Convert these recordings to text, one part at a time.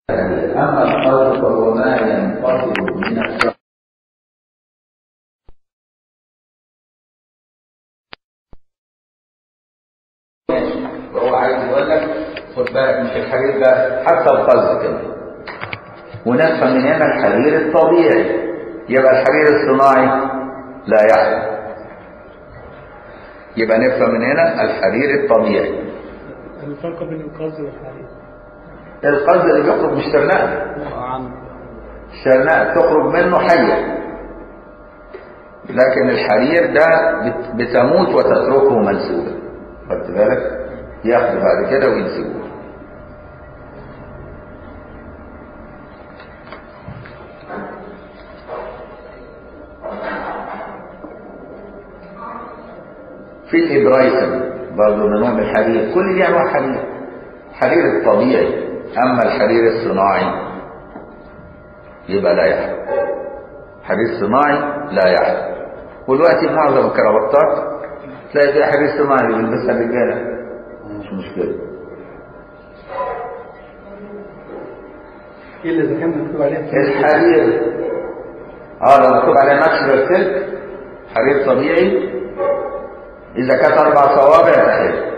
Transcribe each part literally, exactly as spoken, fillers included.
أما الخلق فهو ما ينفصل من الشرع وهو عايز يقول لك خد بالك مش الحرير ده حتى القصد كده، ونفهم من هنا الحرير الطبيعي، يبقى الحرير الصناعي لا يحصل. يبقى نفهم من هنا الحرير الطبيعي. الفرق بين القصد والحرير، القصد اللي بيخرج من الشرنقة، الشرنقة تخرج منه حية، لكن الحرير ده بتموت وتتركه منسوبا، خدت بالك؟ ياخده بعد كده وينسبوه. في الإبرايسن برضه من نوع من الحرير، كل دي أنواع حرير. الحرير الطبيعي، أما الحرير الصناعي يبقى لا يحل. حرير صناعي لا يحل. ودلوقتي معظم الكرافتات تلاقي فيها حرير صناعي اللي بيلبسها الرجالة، مش مشكلة. إلا إذا كان مكتوب عليها الحرير اه لو مكتوب عليها ناتشرال سلك حرير طبيعي، إذا كانت أربع صوابع تحل.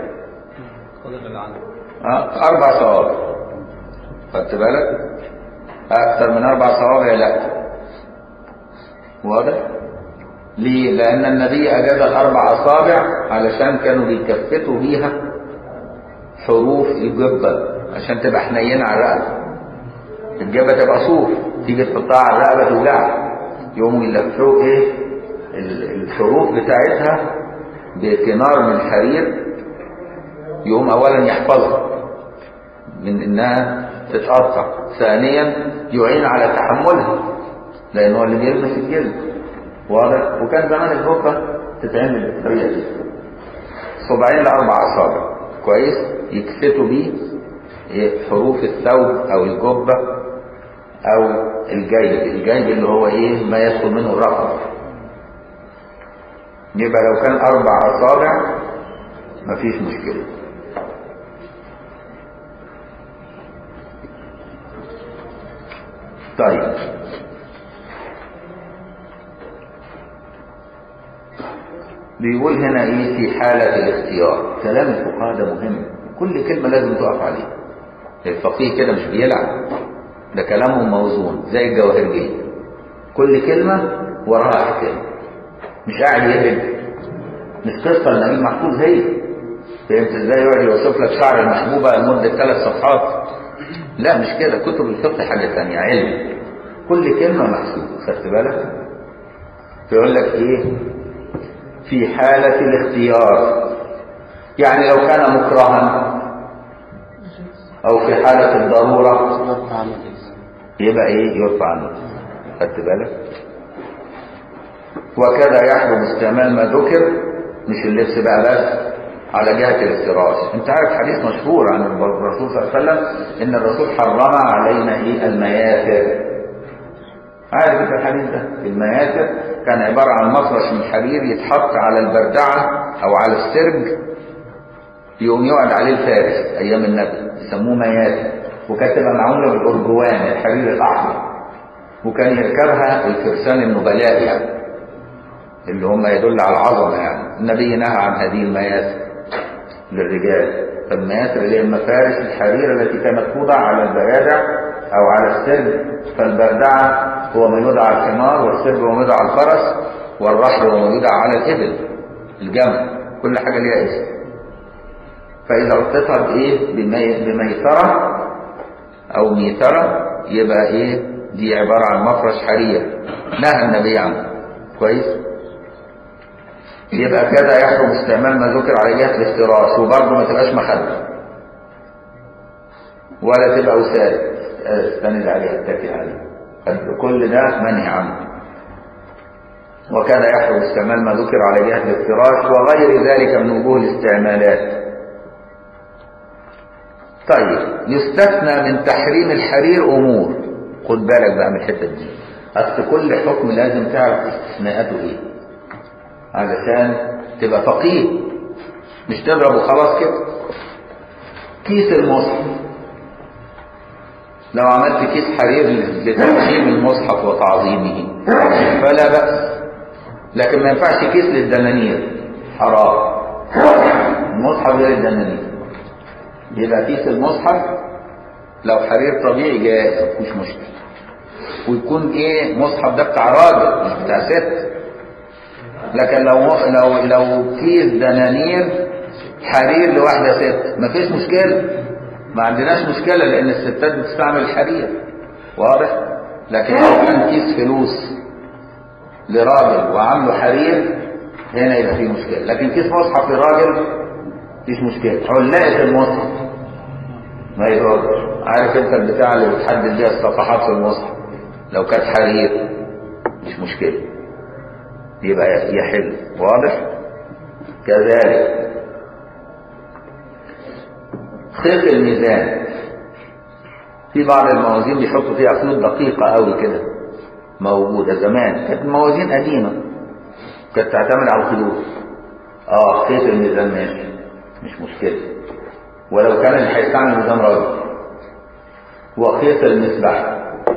اه أربع صوابع، خدت بالك؟ أكثر من أربع صوابع لا. واضح؟ ليه؟ لأن النبي أجاز الأربع أصابع علشان كانوا بيكفتوا بيها حروف الجبة عشان تبقى حنينة على الرقبة. الجبة تبقى صوف، تيجي تحطها على الرقبة توجعها، يقوموا يلفوا إيه؟ الحروف بتاعتها بكنار من الحرير، يقوم أولا يحفظها من إنها تتقطع، ثانيا يعين على تحملها لأنه هو اللي بيلمس الجلد. واضح؟ وكان زمان الجبة تتعمل بالطريقة دي، صباعين لأربع أصابع، كويس؟ يكفتوا بيه حروف الثوب أو الجبة أو الجيب، الجيب اللي هو إيه؟ ما يدخل منه الرقبة. يبقى لو كان أربع أصابع مفيش مشكلة. طيب بيقول هنا ايه؟ في حالة الاختيار. كلام الفقهاء ده مهم، كل كلمة لازم تقف عليها. الفقيه كده مش بيلعب، ده كلامهم موزون زي الجواهرجية، كل كلمة وراها احكام، مش قاعد يهرج، مش قصة النبي محفوظ هي. فهمت ازاي؟ يقعد يوصف لك شعر المحبوبة لمدة ثلاث صفحات، لا مش كده. كتب الفقه حاجة ثانية، علم، كل كلمة محسوبة، خدت بالك؟ فيقول لك ايه؟ في حالة الاختيار، يعني لو كان مكرها او في حالة الضرورة يبقى ايه؟ يرفع عنه، خدت بالك؟ وكذا يحرم استعمال ما ذكر، مش اللبس بقى بس، على جهة الافتراس. انت عارف حديث مشهور عن الرسول صلى الله عليه وسلم ان الرسول حرم علينا ايه؟ المياثر. عارف انت الحديث ده؟ المياثر كان عبارة عن مفرش من حرير يتحط على البردعة او على السرج، يقوم يقعد عليه الفارس ايام النبي، يسموه مياثر. وكانت تبقى معمولة بالارجوان، الحرير الاحمر، وكان يركبها الفرسان النبلاء يعني، اللي هم يدل على العظمة يعني. النبي نهى عن هذه المياثر للرجال. فالمياثر اللي هي المفارش الحرير التي كانت توضع على البيادع او على السرج. فالبردعة هو ما يوضع على الحمار، والسرج هو ما يوضع على الفرس، والرحل هو ما يوضع على الإبل، الجمل، كل حاجة ليها اسم. فإذا غطيتها بإيه؟ بميسرة أو ميسرة، يبقى إيه؟ دي عبارة عن مفرش حرير نهى النبي عنه، كويس؟ يبقى كذا يحرم استعمال ما ذكر على جهة الافتراس. وبرضه ما تبقاش مخدة ولا تبقى وسادة استند عليها اتكي عليها، كل ده منهي عنه. وكذا يحرم استعمال ما ذكر على جهة الافتراس وغير ذلك من وجوه الاستعمالات. طيب يستثنى من تحريم الحرير امور، خد بالك بقى من الحته دي، اصل كل حكم لازم تعرف استثناءاته ايه علشان تبقى فقيه، مش تضرب وخلاص كده. كيس المصحف لو عملت كيس حرير لتقديم المصحف وتعظيمه فلا بأس، لكن ما ينفعش كيس للدنانير، حرام. المصحف غير الدنانير. يبقى كيس المصحف لو حرير طبيعي جائز مفيش مشكلة، ويكون ايه مصحف ده بتاع راجل مش بتاع ست. لكن لو لو لو كيس دنانير حرير لواحدة ست مفيش مشكلة، ما عندناش مشكلة لأن الستات بتستعمل الحرير، واضح؟ لكن لو كان كيس فلوس لراجل وعامله حرير هنا يبقى فيه مشكلة. لكن كيس مصحف لراجل مفيش مشكلة. علاقة المصحف ما يضرش. عارف انت البتاع اللي بتحدد بيها الصفحات في المصحف لو كانت حرير مش مشكلة، يبقى يحل، واضح؟ كذلك خيط الميزان، في بعض الموازين بيحطوا فيها خيوط دقيقة قوي كده، موجودة زمان، كانت موازين قديمة كانت تعتمد على الخيوط. اه خيط الميزان ماشي مش مشكلة، ولو كان اللي هيستعمل ميزان راجل. وخيط المسبح،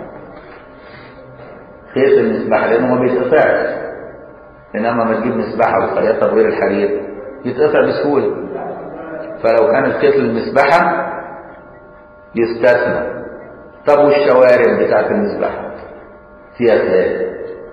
خيط المسبح لأنه ما بيتقطعش، إنما ما تجيب مسبحة وتخيطها بغير الحرير يتقطع بسهولة. فلو كان الخيط المسبحة يستثنى. طب والشوارب بتاعت المسبحة فيها خلاف،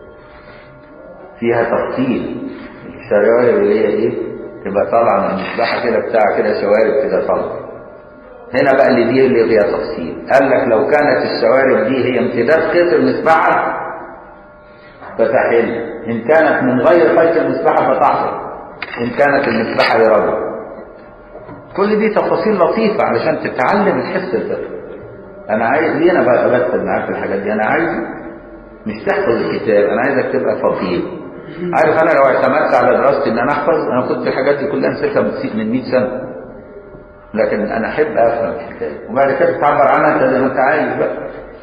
فيها تفصيل. الشوارب اللي هي ايه تبقى طالعة من المسبحة كده بتاع كده شوارب كده طالعة. هنا بقى اللي دي اللي فيها تفصيل، قال لك لو كانت الشوارب دي هي امتداد خيط المسبحة فتحل، إن كانت من غير خيط المسبحة فتحصل، إن كانت المسبحة لرجل. كل دي تفاصيل لطيفة علشان تتعلم الحس الفقهي. أنا عايز ليه أنا بقى بدخل معاك في الحاجات دي؟ أنا عايز مش تحفظ الكتاب، أنا عايزك تبقى فقيه. عارف أنا لو اعتمدت على دراستي إن أنا أحفظ، أنا كنت الحاجات دي كلها نسيتها من مئة سنة. لكن أنا أحب أفهم الكتاب وبعد كده تعبر عنها أنت زي ما أنت عايز بقى.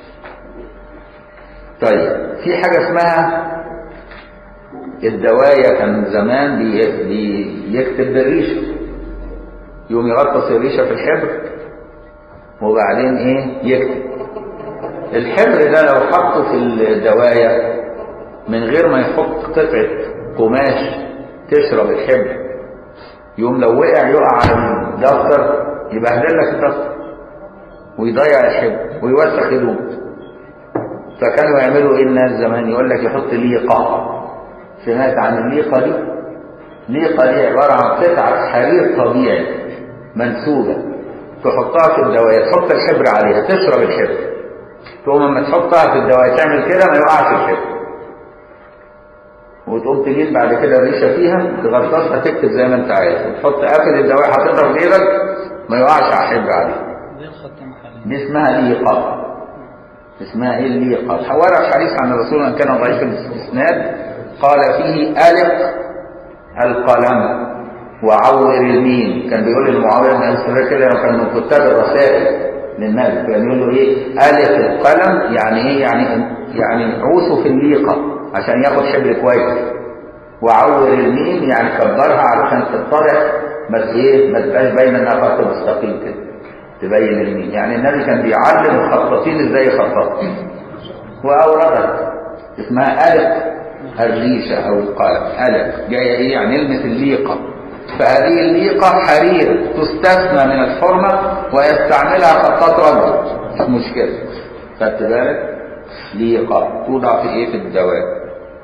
طيب في حاجة اسمها الدواية، كان زمان بي... بيكتب بالريشة، يوم يغطس الريشة في الحبر وبعدين ايه يكتب. الحبر ده لو حطه في الدواية من غير ما يحط قطعة قماش تشرب الحبر، يوم لو وقع يقع على الدفتر يبهدل لك الدفتر ويضيع الحبر ويوسخ هدوم. فكانوا يعملوا ايه الناس زمان؟ يقول لك يحط ليقة. سمعت عن الليقة دي؟ ليقة دي عبارة عن قطعة حرير طبيعي منسوبة تحطها في الدواية، تحط الحبر عليها تشرب الحبر، تقوم لما تحطها في الدواية تعمل كده ما يقعش الحبر، وتقوم تجيب بعد كده الريشة فيها تغطسها تكتب زي ما انت عايز، وتحط قافل الدواية حاططها في جيبك ما يقعش على الحبر عليه. دي اسمها ليقة. اسمها ايه الليقة؟ ورد حديث عن الرسول ان كان ضعيف الاستسناد قال فيه ألق القلم وعور الميم. كان بيقول للمعاوية بن أبي كده كان من كتاب الرسائل للنبي، كان يقول له ايه ألق القلم، يعني ايه؟ يعني يعني عوسه في الليقة عشان ياخد حبر كويس. وعور الميم يعني كبرها علشان تتضح، بس ايه ما تبقاش باين انها خط مستقيم كده، تبين الميم. يعني النبي كان بيعلم الخطاطين ازاي يخططوا. واوردت اسمها ألق الريشة او القلم. ألق جايه ايه؟ يعني يلمس الليقة. فهذه الليقة حرير تستثنى من الحرمة ويستعملها خطاط رجل، مش مشكلة. خدت بالك؟ ليقة توضع في ايه؟ في الدواء.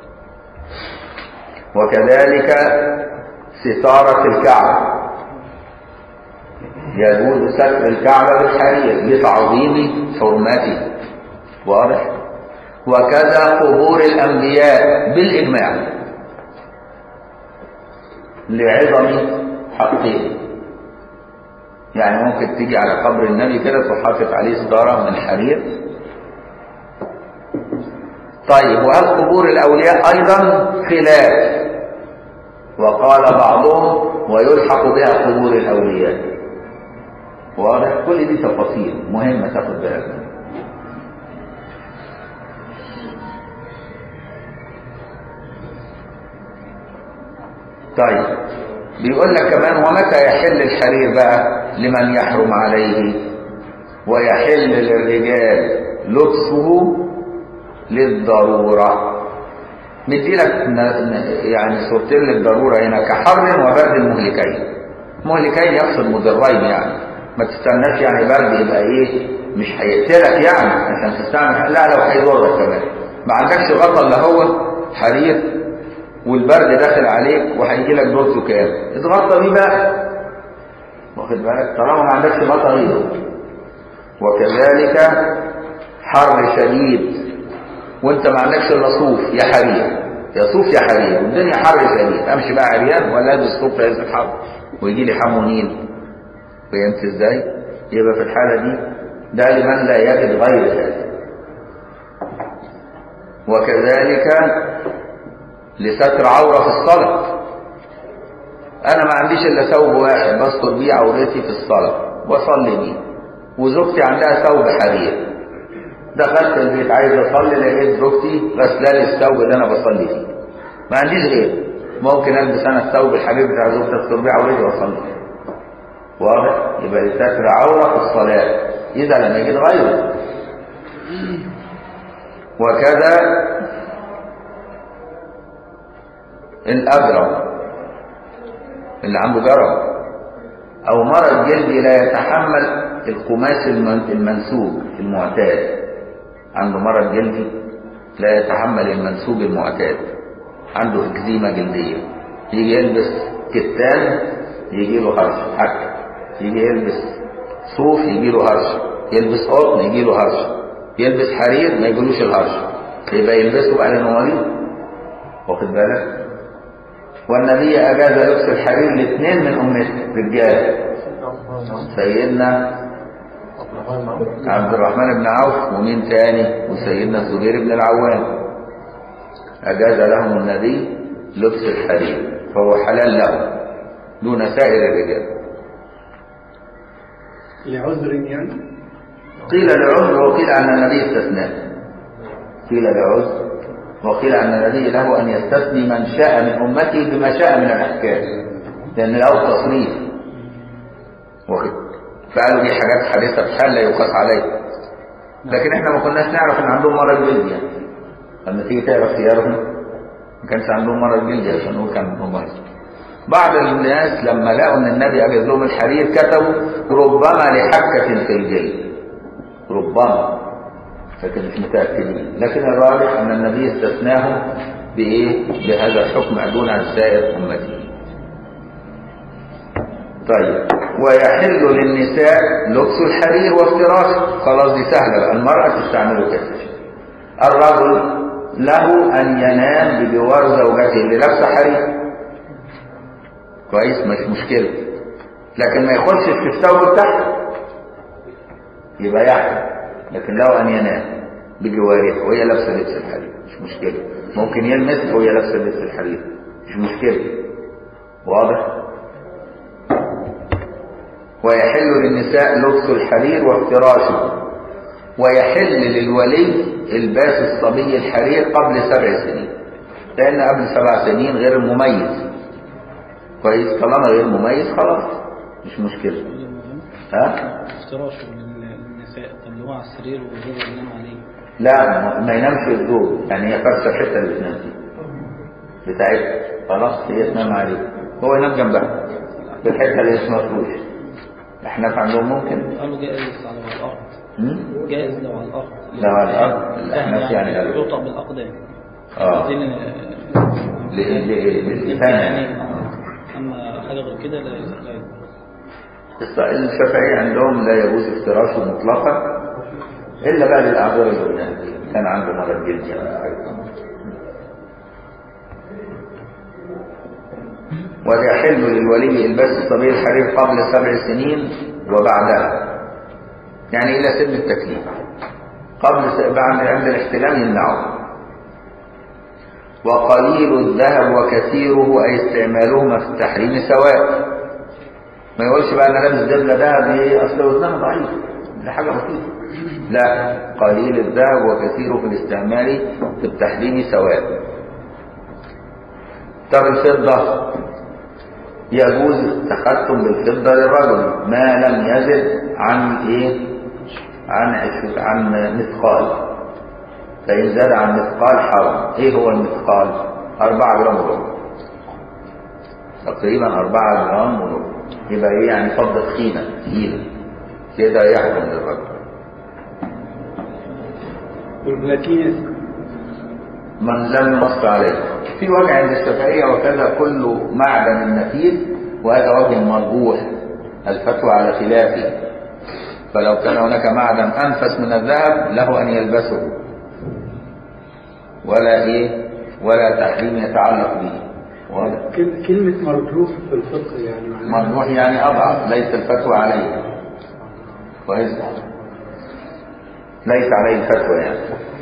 وكذلك ستارة الكعبة، يجوز ستر الكعبة بالحرير لتعظيم حرمته، واضح؟ وكذا قبور الأنبياء بالإجماع لعظم حقهم. يعني ممكن تيجي على قبر النبي كده تحطط عليه ستارة من الحرير. طيب وهل قبور الأولياء أيضا خلاف؟ وقال بعضهم ويلحق بها قبور الأولياء. واضح؟ كل دي تفاصيل مهمة تاخد بالك منها. طيب بيقول لك كمان ومتى يحل الحرير بقى لمن يحرم عليه؟ ويحل للرجال لبسه للضرورة. مديلك يعني صورتين للضرورة هنا، كحر وبرد المهلكين. مهلكين يقصد مضرين يعني، ما تستناش يعني برد يبقى ايه مش هيقتلك يعني عشان تستعمل، لا لو هيضرك كمان. ما عندكش غطا اللي هو حرير والبرد داخل عليك وهيجي لك دور زكام، اتغطى بيه بقى، واخد بالك، طالما ما عندكش غطا غيره. وكذلك حر شديد وانت ما عندكش الا صوف يا حرير، يا صوف يا حرير، والدنيا حر شديد، امشي بقى عريان ولا البس صوف في عز الحر ويجي لي حمو نيل. فهمت ازاي؟ يبقى في الحاله دي ده لمن لا يجد غير ذلك. وكذلك لستر عوره في الصلاه. انا ما عنديش الا ثوب واحد بستر بيه عورتي في الصلاه واصلي بيه، وزوجتي عندها ثوب حرير، دخلت البيت عايز اصلي لقيت زوجتي غسله لي الثوب اللي انا بصلي فيه، ما عنديش غيره، ممكن البس انا الثوب الحرير بتاع زوجتي استر بيه عورتي واصلي. واضح؟ يبقى لستر عوره في الصلاه اذا لم يجد غيره. وكذا الأبرم اللي عنده جرب أو مرض جلدي لا يتحمل القماش المنسوج المعتاد، عنده مرض جلدي لا يتحمل المنسوج المعتاد، عنده اكزيما جلدية، يجي يلبس كتان يجي له هرش حك، يجي يلبس صوف يجي له هرش، يلبس قطن يجي له هرش، يلبس حرير ما يجيلوش الهرش، يبقى يلبسه بقى لانه مريض. واخد بالك؟ والنبي اجاز لبس الحرير لاثنين من امته رجال، سيدنا عبد الرحمن بن عوف ومين تاني وسيدنا الزبير بن العوام، اجاز لهم النبي لبس الحرير فهو حلال لهم دون سائر الرجال. لعذر يعني؟ قيل لعذر وقيل أن النبي استثناه، قيل لعذر وقيل أن النبي له أن يستثني من شاء من أمته بما شاء من الأحكام، لأن له تصريف. فقالوا دي حاجات حديثة بحال لا يقاس عليها، لكن احنا ما كناش نعرف ان عندهم مرض جلدي يعني. لما تيجي تقرا اختيارهم ما كانش عندهم مرض جلدي عشان هو كان مميز. بعض الناس لما لقوا ان النبي اجاز لهم الحرير كتبوا ربما لحكة في الجلد، ربما، لكن مش متأكدين، لكن الراجح ان النبي استثناهم بايه؟ بهذا الحكم دون سائر امته. طيب، ويحل للنساء لبس الحرير وافتراشه، خلاص دي سهله بقى، المراه تستعمله كده. الرجل له ان ينام بجوار زوجته اللي لابسه حرير، كويس، مش مشكله، لكن ما يخشش في الثوب بتاعها يبقى يحرم، لكن له ان ينام بجوارها وهي لابسه لبس الحرير مش مشكله، ممكن يلمس وهي لابسه لبس الحرير مش مشكله. واضح؟ ويحل للنساء لبس الحرير وافتراشه، ويحل للولي الباس الصبي الحرير قبل سبع سنين، لان قبل سبع سنين غير المميز، كويس، طالما غير مميز خلاص مش مشكله. ها؟ افتراشه للنساء، طب اللي هو على السرير والزوج ينام عليه؟ لا، ما ينامش الزوج، يعني هي فرشه الحته اللي بتنام فيها بتاعتها، خلاص هي تنام عليه، هو ينام جنبها في الحته اللي اسمها فروش. احنا عندهم ممكن قالوا جائز على الارض، جائز لو على الارض، لو على الارض احنا يعني قالوا يوطأ بالاقدام اه للإثانة يعني، اما حاجه غير كده لا يجوز. الشافعية عندهم لا يجوز افتراشه مطلقا الا بقى للاعذار اللي كان عنده مرض جلدي يعني حاجه. ويحل للولي الباس الصبي الحرير قبل سبع سنين وبعدها، يعني الى سن التكليف، قبل بعد عند الاحتلام يمنعه. وقليل الذهب وكثيره اي استعمالهما في التحريم سواء، ما يقولش بقى انا لابس دبله ذهب ايه اصل وزنها ضعيف، دي حاجه بسيطه، لا، قليل الذهب وكثيره في الاستعمال في التحريم سواء. طب الفضه يجوز التختم بالفضه للرجل ما لم يزد عن ايه عن عش- عن مثقال، فإن زاد عن مثقال حرم. إيه هو المثقال؟ أربعة جرام وربع، تقريبا أربعة جرام وربع. يبقى إيه يعني؟ فضة تخينة تقيلة كده يحكم للرجل. والبلاتينس من لم ينص عليه. في وجه عند الشافعية وكذا كل معدن نفيس، وهذا وجه مرجوح، الفتوى على خلافه. فلو كان هناك معدن أنفس من الذهب له أن يلبسه، ولا إيه ولا تحريم يتعلق به. ولا كل- كلمة مرجوح في الفقه يعني معناها مرجوح يعني أضعف، ليس الفتوى عليه كويس، ليس عليه الفتوى يعني.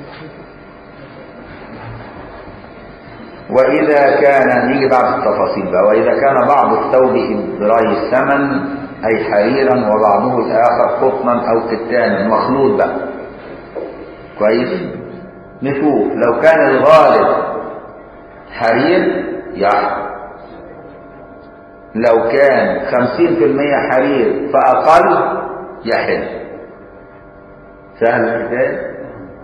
وإذا كان، نيجي بعض التفاصيل بقى، وإذا كان بعض الثوب إبراي الثمن أي حريرا وبعضه الآخر قطنا أو كتانا مخلوط بقى كويس. نشوف لو كان الغالب حرير يحرم، لو كان خمسين في المية حرير فأقل يحل. سهل الحكاية.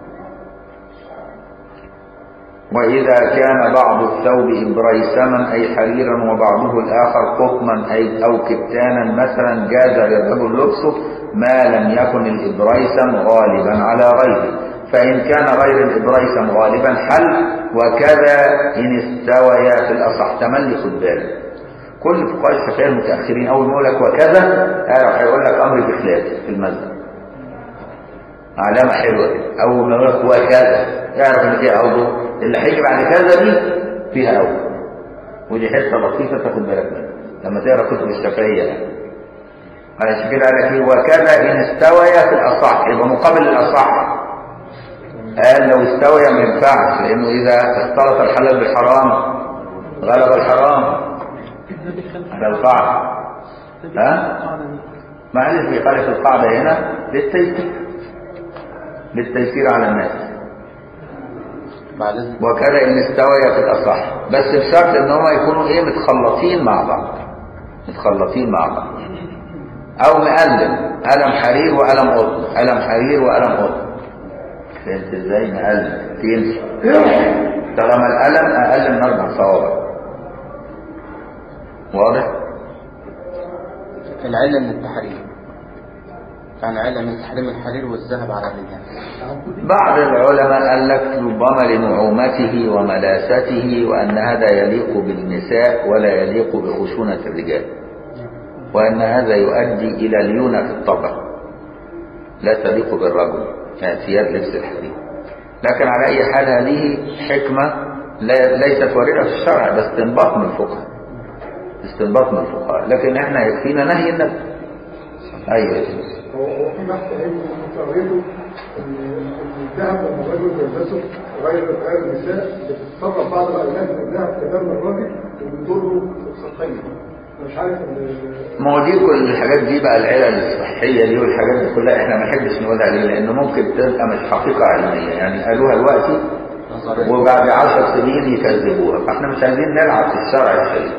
وإذا كان بعض الثوب إبريسما أي حريرا وبعضه الآخر قطنا أي أو كتانا مثلا جاز للرجل لبسه ما لم يكن الإبريسم غالبا على غيره، فإن كان غير الإبريسم غالبا حل. وكذا إن استويا في الأصح. تملي خد بالك، كل فقهاء الشافعية المتأخرين أول ما يقول لك وكذا اعرف هيقول لك أمر بخلاف في المذهب، علامة حلوة كده. أول ما يقول لك وكذا اعرف إن فيها أوضح، اللي هيجي بعد كذا دي فيها أوضح، ودي حته لطيفة تاخد بالك منها لما تقرا كتب الشافعية يعني. علشان كده قال لك إيه؟ وكذا إن استويا في الأصح، يبقى مقابل الأصح. قال لو استويا ما ينفعش، لأنه إذا اختلط الحلال بالحرام غلب الحرام على القاعدة. ها؟ معلش بيخالف القاعدة هنا للتيسير، للتيسير على الناس. وكذا إن استويا في الأصح، بس بشرط إن هما يكونوا إيه متخلطين مع بعض، متخلطين مع بعض، أو مقلم، قلم حرير وقلم قطن، قلم حرير وقلم قطن. فهمت ازاي؟ مقلم تمشي طالما القلم أقل من أربع صوابع. واضح؟ العلة من التحريم، كان علة من تحريم الحرير والذهب على الرجال. بعض العلماء قال لك ربما لنعومته وملاسته، وأن هذا يليق بالنساء ولا يليق بخشونة الرجال، وأن هذا يؤدي إلى ليونة في الطبع لا تليق بالرجل ثياب لبس الحرير. لكن على أي حال هذه حكمة ليست واردة في الشرع، ده استنباط من الفقهاء، استنباط من الفقهاء، لكن احنا يكفينا نهي النبي. ايوه هو في بحث علمي متعرضه ان الذهب لما الرجل يلبسه غير غير النساء بتتصرف بعض الاولاد من الذهب في دم الراجل وبتضره صحيا. مش عارف ما هو دي كل الحاجات دي بقى العلل الصحيه دي والحاجات دي كلها احنا ما نحبش نقولها ليه، لانه ممكن تبقى مش حقيقه علميه، يعني قالوها دلوقتي وبعد عشر سنين يكذبوها، فاحنا مش عايزين نلعب في الشرع الشريف.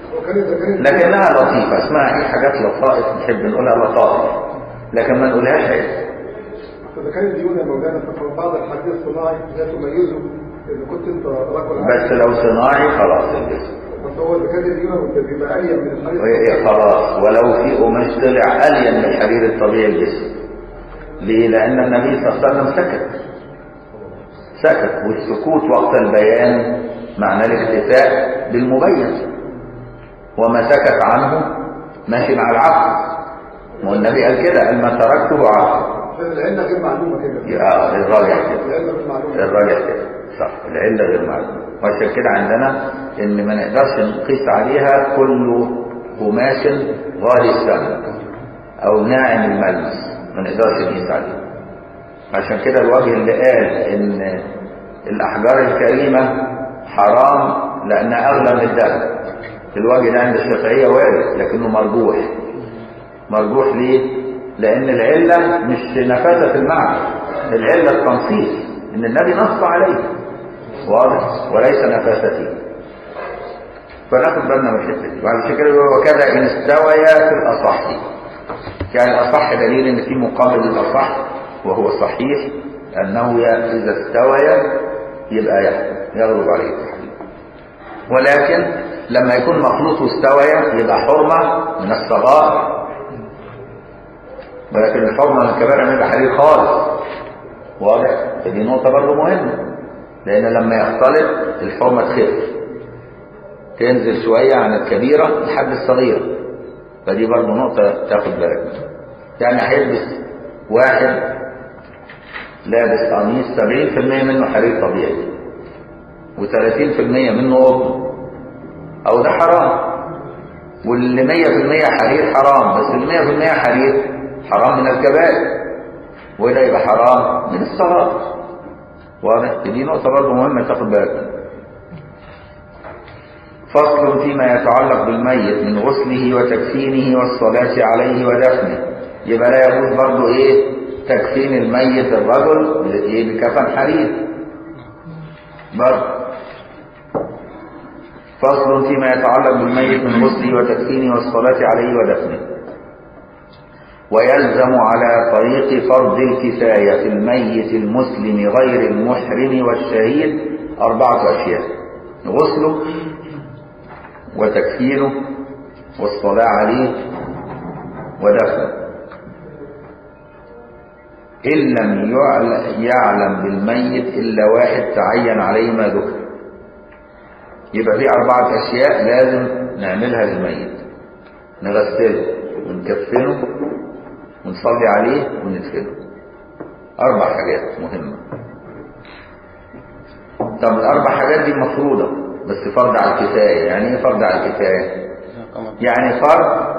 لكنها لطيفه، اسمها ايه حاجات لطائف، نحب نقولها لطائف لكن ما نقولهاش عيب. فاذا كان الديون يا مولانا ففي بعض الحديث الصناعي لا تميزه اذا كنت انت رجل بس لو صناعي خلاص الجسم. بس هو اذا كان الديون بيبقى الين من الحرير إيه خلاص، ولو في قماش طلع الين من الحرير الطبيعي الجسم. ليه؟ لان النبي صلى الله عليه وسلم سكت سكت والسكوت وقت البيان معنى الاكتفاء بالمبين، وما سكت عنه ماشي مع العقل. ما النبي قال كده، قال ما تركته عقل. العله غير معلومه كده. اه الراجع كده، العله غير معلومه. الراجع كده صح، العله غير معلومه. وعشان كده عندنا ان ما نقدرش نقيس عليها كل قماش غالي الثمن او ناعم الملمس، ما نقدرش نقيس عليه. عشان كده الوجه اللي قال ان الاحجار الكريمه حرام لانها اغلى من الذهب، الوجه ده عند الشافعيه وارد لكنه مرجوح. مرجوح ليه؟ لان العله مش نفاذه المعنى، العله التنصيص ان النبي نص عليه واضح وليس نفاذته. فناخد بالنا من الحته دي. وعلى كده وكذا ان استويا في الاصح، يعني الاصح دليل ان في مقابل الاصح، وهو صحيح أنه إذا استوى يبقى يغلب عليه التحريم، ولكن لما يكون مخلوط واستوى يبقى حرمة من الصغائر، ولكن الحرمة من الكبائر يبقى حرير خالص. واضح؟ فدي نقطة برضه مهمة، لأن لما يختلط الحرمة تخف، تنزل شوية عن الكبيرة لحد الصغيرة، فدي برضه نقطة تاخد بالك منها. يعني هيلبس واحد لابس قميص سبعين في المية منه حرير طبيعي وثلاثين في المية منه قطن، أو ده حرام، واللي مية في المية حرير حرام، بس اللي مية في المية حرير حرام من الكبائر، وده يبقى حرام من الصغائر. واضح؟ دي نقطة برضه مهمة تاخد بالك منها. فصل فيما يتعلق بالميت من غسله وتكفينه والصلاة عليه ودفنه. يبقى لا يجوز برضه ايه تكفين الميت الرجل ايه بكفن حرير برضه. فصل فيما يتعلق بالميت من غسله وتكفينه والصلاة عليه ودفنه. ويلزم على طريق فرض الكفاية في الميت المسلم غير المحرم والشهيد أربعة أشياء: غسله وتكفينه والصلاة عليه ودفنه، إن لم يعلم بالميت إلا واحد تعين عليه ما ذكر. يبقى في أربعة أشياء لازم نعملها للميت: نغسله ونكفنه ونصلي عليه وندفنه. أربع حاجات مهمة. طب الأربع حاجات دي مفروضة، بس فرض على الكفاية. يعني إيه فرض على الكفاية؟ يعني فرض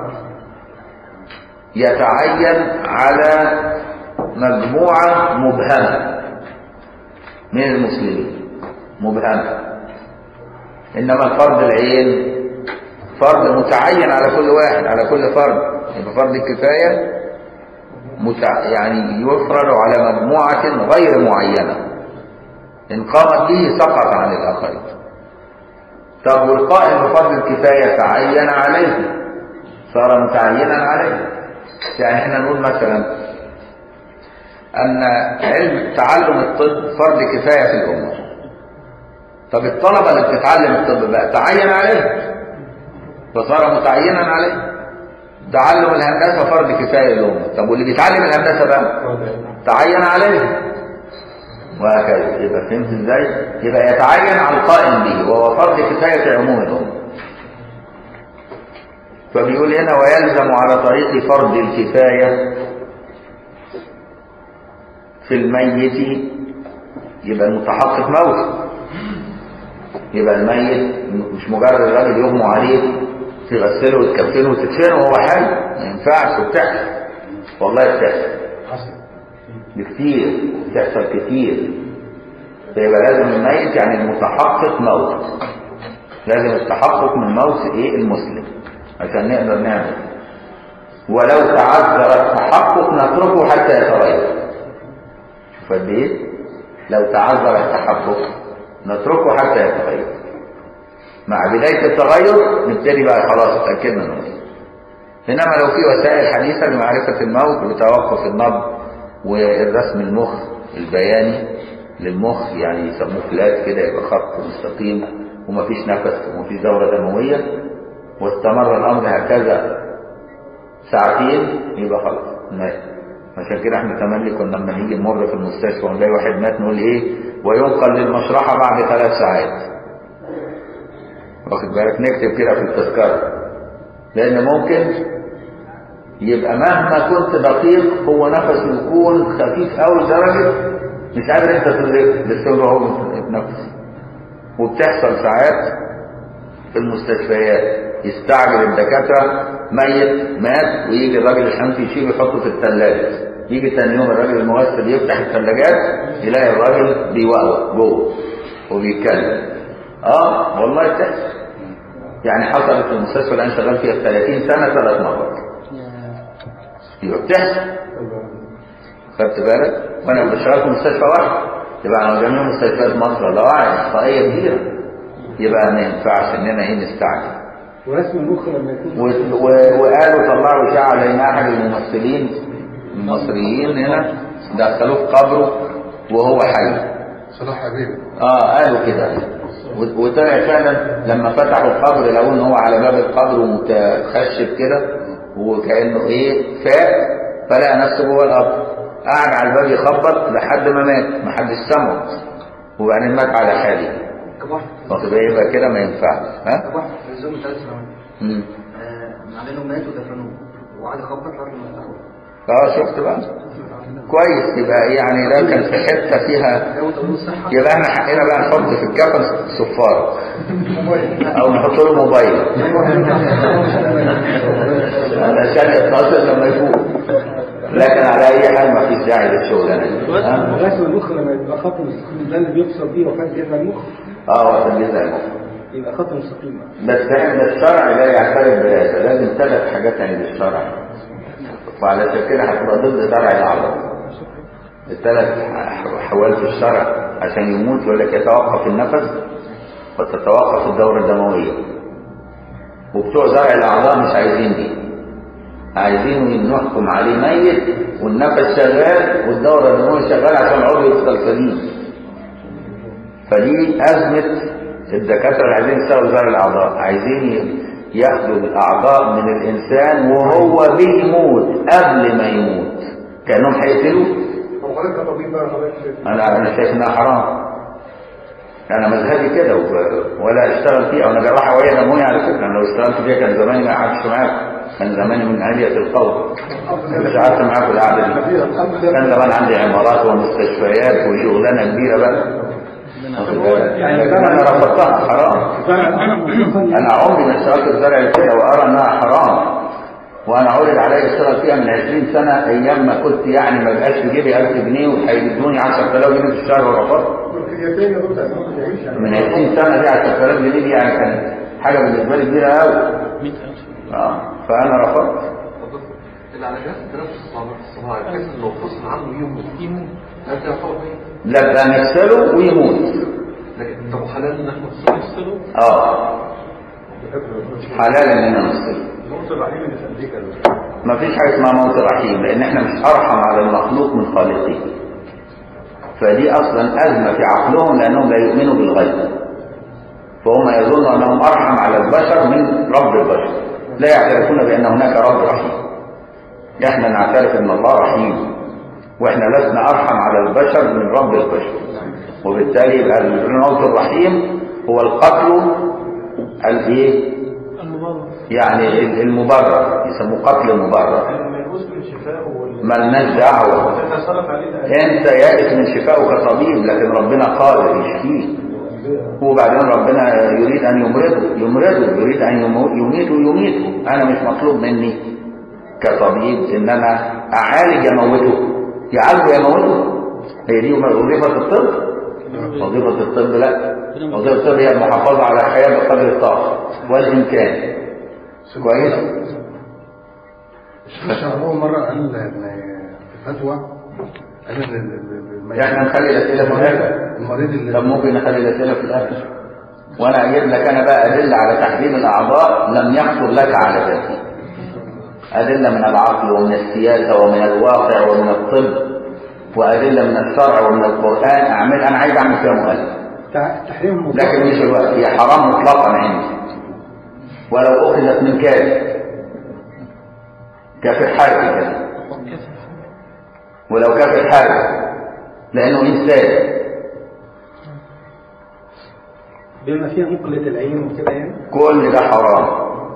يتعين على مجموعة مبهمة من المسلمين، مبهمة. إنما الفرض العين فرض متعين على كل واحد، على كل فرد. يبقى فرض الكفاية متع... يعني يفرض على مجموعة غير معينة، إن قامت به سقط عن الآخرين. طب والقائم بفرض الكفاية تعين عليه، صار متعينا عليه. يعني احنا نقول مثلا أن علم تعلم الطب فرض كفاية في الأمة. طب الطلبة اللي بتتعلم الطب بقى تعين عليه، فصار متعينا عليه. تعلم الهندسة فرض كفاية للأمة. طب واللي بيتعلم الهندسة بقى تعين عليه، وهكذا. يبقى فهمت ازاي؟ يبقى يتعين على القائم به، وهو فرض كفاية عموم الأمة. فبيقول هنا: ويلزم على طريق فرض الكفاية في الميت. يبقى المتحقق موت. يبقى الميت مش مجرد الراجل يغمى عليه تغسله وتكفنه وتدفنه وهو حي، ما ينفعش. وبتحصل والله، بتحصل بكتير، بتحصل كتير. فيبقى لازم الميت يعني المتحقق موت، لازم التحقق من موت ايه المسلم عشان نقدر نعمل. ولو تعذر التحقق نتركه حتى يتغير. شوف قد ايه؟ لو تعذر التحقق نتركه حتى يتغير. مع بداية التغير نبتدي بقى خلاص اتأكدنا انه مسلم. انما لو في وسائل حديثة لمعرفة الموت بتوقف النبض والرسم المخ البياني للمخ، يعني يسموه فلات كده، يبقى خط مستقيم ومفيش نفس ومفيش دورة دموية، واستمر الأمر هكذا ساعتين، يبقى خلاص مات. عشان كده احنا تملي كنا لما نيجي نمر في المستشفى ونلاقي واحد مات نقول ايه؟ وينقل للمشرحة بعد ثلاث ساعات. واخد بالك؟ نكتب كده في التذكرة، لأن ممكن يبقى مهما كنت دقيق هو نفسه يكون خفيف أوي لدرجة مش قادر انت تدرك، بس هو بيتنفس. وبتحصل ساعات في المستشفيات، يستعجل الدكاترة ميت مات ويجي الراجل الحنفي يشيله يحطه في الثلاجة، يجي تاني يوم الراجل المغسل يفتح الثلاجات يلاقي الراجل بيوقوق جوه وبيتكلم. اه والله بتحصل. يعني حصلت في المستشفى اللي انا شغال فيها ثلاثين سنة ثلاث مرات. يبقى بتحصل. خدت بالك؟ وانا بشتغل في مستشفى واحد، يبقى على جميع مستشفيات مصر لو احصائيه كبيره، يبقى ما ينفعش اننا ايه نستعجل. ورسم المخ لما يكون و... و... وقالوا طلعوا اشاعه لان احد الممثلين المصريين هنا دخلوه في قبره وهو حي. صلاح حبيبي. اه قالوا كده، وطلع فعلا لما فتحوا القبر لقوا ان هو على باب القبر ومتخشب كده وكانه ايه فاق، فلقى نفسه جوه القبر، قعد على الباب يخبط لحد ما مات، ما حدش سمعه، وبعدين مات على حاله. واخد بالك؟ يبقى كده ما ينفعش. ها؟ واحد في الزوم ثلاث سنوات امم مع انهم ماتوا ودفنوه وقعد يخبط لغايه ما فتحوه. اه شفت بقى كويس. يبقى يعني ده كان في حته فيها، يبقى احنا حقنا بقى نحط في الكفن صفاره او نحط له موبايل علشان يتصل لما يفوق، لكن على اي حال ما فيش داعي للشغلانه دي. رسم المخ لما يبقى خط مستقيم ده اللي بيفصل بيه وفاه جذع المخ. اه وفاه جذع المخ يبقى خط مستقيم. بس احنا الشرع لا يعترف بهذا، لازم ثلاث حاجات عند الشرع، وعلى كده هتبقى ضد شرع العرب. الثلاث حوال في الشرع عشان يموت يقول لك يتوقف النفس وتتوقف الدورة الدموية، وبتوع زرع الأعضاء مش عايزين دي، عايزين نحكم عليه ميت والنفس شغال والدورة الدموية شغالة عشان العضو يفضل سليم. فدي أزمة الدكاترة اللي عايزين يشتغلوا زرع الأعضاء، عايزين ياخدوا الأعضاء من الإنسان وهو بيموت قبل ما يموت، كأنهم هيقتلوه. أنا أنا شايف إنها حرام، أنا مذهبي كده ولا أشتغل فيها، وأنا جراحة وهي دموية على فكرة. أنا لو اشتغلت فيها كان زماني ما قعدتش معاكم، كان زماني من عالية القوم، مش قعدت معاكم القعدة دي، كان زمان عندي عمارات ومستشفيات وشغلانة كبيرة بقى. لكن أنا رفضتها حرام. أنا عمري ما اشتغلت في زرع كده وأرى إنها حرام، وانا عرض عليا اشتغل فيها من عشرين سنة ايام ما كنت يعني ما بقاش في جيبي ألف جنيه وهيدوني عشرة آلاف جنيه في الشهر ورفضت. من عشرين سنة دي عشرة آلاف جنيه دي يعني كانت حاجة بالنسبة لي كبيرة قوي. اه فانا رفضت. العلاجات التنفس الصناعي بحيث لو فصل عنه يوم يموت هذا يعتبر لا بقى نغسله ويموت. لكن طب حلال ان احنا نغسله؟ اه حلال اننا نغسله. ما فيش حاجة اسمها موت رحيم، لان احنا مش ارحم على المخلوق من خالقه، فدي اصلا ازمة في عقلهم لانهم لا يؤمنوا بالغيب، فهم يظنوا انهم ارحم على البشر من رب البشر، لا يعترفون بان هناك رب رحيم. احنا نعترف ان الله رحيم، واحنا لسنا ارحم على البشر من رب البشر، وبالتالي يبقى الموت الرحيم هو القتل الايه يعني المبرر، يسموه قتل مبرر. مالناش دعوه، انت يائس من شفائه كطبيب، لكن ربنا قادر يشفيه، وبعدين ربنا يريد ان يمرضه يمرضه يريد ان يميته يميته. انا مش مطلوب مني كطبيب ان انا اعالج يموته، يعالجه يموته. هي دي وظيفه الطب؟ وظيفه الطب لا، وظيفه الطب هي المحافظه على الحياه بقدر الطاقه والامكان. كويس. الشيخ أول مرة قال في فتوى قال ان احنا نخلي الاسئله في الاخر. المريض اللي طب ممكن نخلي الاسئله في الاخر، وانا اجيب لك انا بقى ادله على تحليل الاعضاء لم يخطر لك على ذاتي، ادله من العقل ومن السياسه ومن الواقع ومن الطب، وادله من الشرع ومن القران. اعمل انا عايز اعمل فيها مؤلف، لكن مش الوقت. هي حرام مطلقا عندي ولو اخذت من كافر كافر حربي كده، ولو كافر حربي لانه انسان بما فيها مقلة العين وكده يعني، كل ده حرام.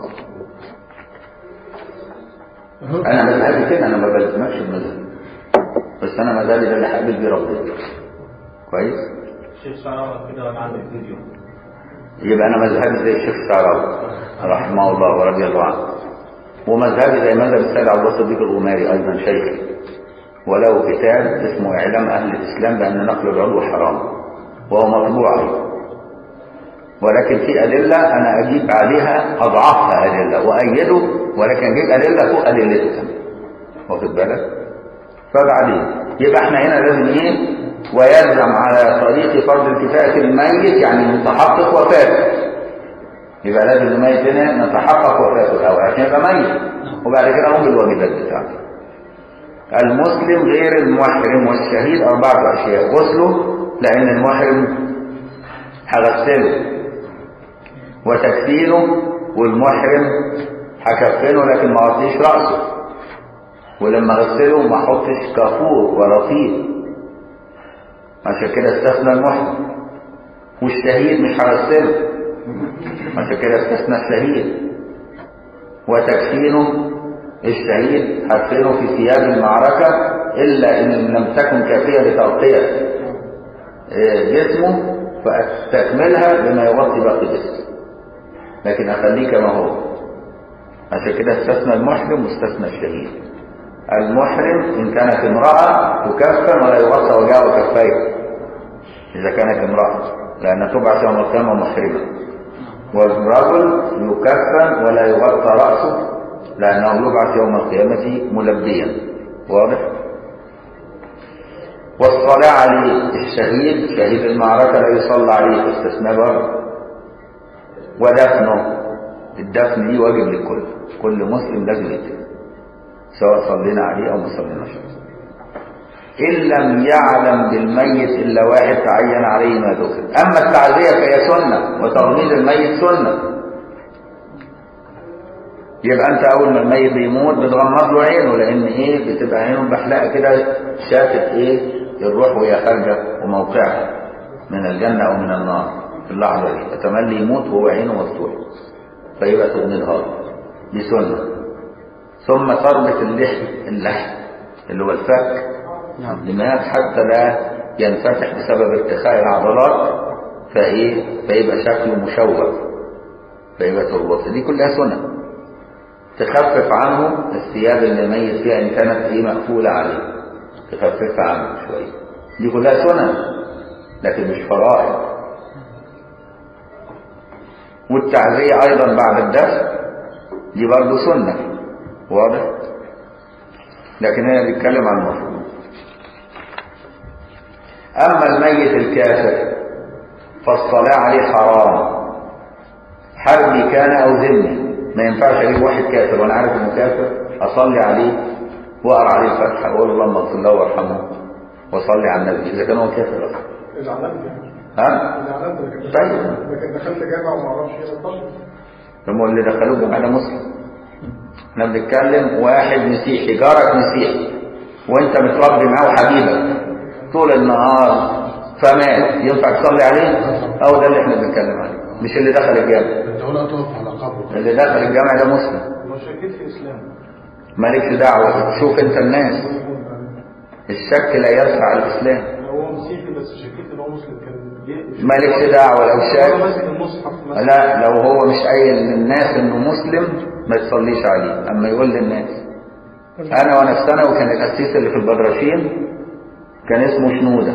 انا مذهبي كده، انا ما بلزمكش المذهب، بس انا مذهبي ده اللي هقابل بيه ربنا. كويس. الشيخ شعراوي كده وانا عندي فيديو، يبقى انا مذهبي زي الشيخ شعراوي رحمه الله ورضي الله عنه، ومذهبي زي مذهب السيد عبد الله الصديق الغماري ايضا شيخي، وله كتاب اسمه اعلام اهل الاسلام بان نقل العضو حرام، وهو مطبوع ايضا. ولكن في ادله انا اجيب عليها اضعفها ادله وايده، ولكن اجيب ادله فوق ادلتها، واخد بالك؟ فبعدين يبقى احنا هنا لازم ايه؟ ويلزم على طريق فرض الكفايه الميت يعني متحقق وفاته، يبقى لازم الميت هنا نتحقق وفاته الاول عشان يبقى ميت، وبعد كده نقوم بالواجبات بتاعته. المسلم غير المحرم والشهيد أربعة أشياء: غسله لأن المحرم هغسله، وتكفينه والمحرم هكفنه لكن ما اغطيش رأسه، ولما غسله ما احطش كافور ولا طيب، عشان كده استثنى المحرم. والشهيد مش هغسله، عشان كده استثنى الشهيد. وتكفينه الشهيد هدفنه في ثياب المعركة إلا إن لم تكن كافية لتغطية جسمه فأستكملها بما يغطي باقي جسمه، لكن أخليه كما هو. عشان كده استثنى المحرم واستثنى الشهيد. المحرم إن كانت امرأة تكفن ولا يغطى وجهها وكفيه إذا كانت امرأة، لأنها تبعث يوم القيامة محرمة. والرجل يكفن ولا يغطى رأسه لأنه يبعث يوم القيامة ملبيا. واضح؟ والصلاة عليه الشهيد، شهيد المعركة لا يصلى عليه استثناء برضه. ودفنه، الدفن دي واجب للكل، كل مسلم لازم يدفن سواء صلينا عليه أو ما صليناش. إن لم يعلم بالميت إلا واحد تعين عليه ما ذكر. أما التعزية فهي سنة، وتغميد الميت سنة. يبقى أنت أول ما الميت بيموت بتغمض له عينه، لأن إيه بتبقى عينه بحلقة كده شافت إيه الروح وهي خارجة وموقعها من الجنة أو من النار في اللحظة دي، فتملي يموت وهو عينه مفتوحة، فيبقى تغمضها، دي سنة. ثم تربط اللحم اللحم اللي هو الفك الدماغ حتى لا ينفتح بسبب ارتخاء العضلات، فايه فيبقى شكله مشوه، فيبقى تربط. دي كلها سنة تخفف عنه الثياب اللي ميت فيها ان كانت ايه مقفولة عليه، تخففها عنه شوية. دي كلها سنة لكن مش فرائض. والتعزية ايضا بعد الدفن دي برضه سنة. واضح؟ لكن هنا بيتكلم عن المفروض. أما الميت الكافر فالصلاة عليه حرام، حربي كان أو ذمي. ما ينفعش أجيب واحد كافر وأنا عارف إنه كافر أصلي عليه وأقرأ عليه الفاتحة وأقول اللهم اغفر له وارحمه وأصلي على النبي إذا كان هو كافر أصلا. إذا علمت ها؟ إذا علمت طيب لكن دخلت جامع وما أعرفش إيه الطلب. هم اللي دخلوه جامع ده مسلم. احنا بنتكلم واحد مسيحي جارك مسيحي وأنت متربي معاه وحبيبك طول النهار فمات، ينفع تصلي عليه؟ أو ده اللي احنا بنتكلم عليه، مش اللي دخل الجامع. انت ولا تقف على قبره. اللي دخل الجامع ده مسلم. مش شكيت في الإسلام. مالكش دعوة. شوف انت الناس، الشك لا يدفع الإسلام. هو مسيحي بس شكيت ان هو مسلم كان مالكش دعوة لو شك. ماسك المصحف مثلا. لا، لو هو مش قايل للناس انه مسلم ما تصليش عليه. اما يقول للناس انا وانا في ثانوي وكان القسيس اللي في البدرشين كان اسمه شنودة،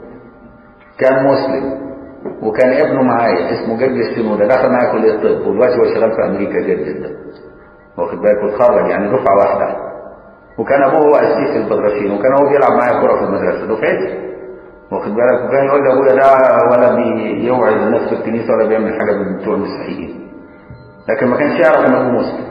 كان مسلم وكان ابنه معايا اسمه جد الشنودة، دخل معايا كلية الطب ودلوقتي هو شغال في امريكا جد ده، واخد بالك، واتخرج يعني دفعة واحدة. وكان ابوه هو قسيس في البدرشين، وكان هو بيلعب معايا كرة في المدرسة دفعتي، واخد بالك. وكان يقول لي ابويا ده ولا بيوعظ الناس في الكنيسة ولا بيعمل حاجة من بتوع المسيحيين، لكن ما كانش يعرف ان ابوه مسلم.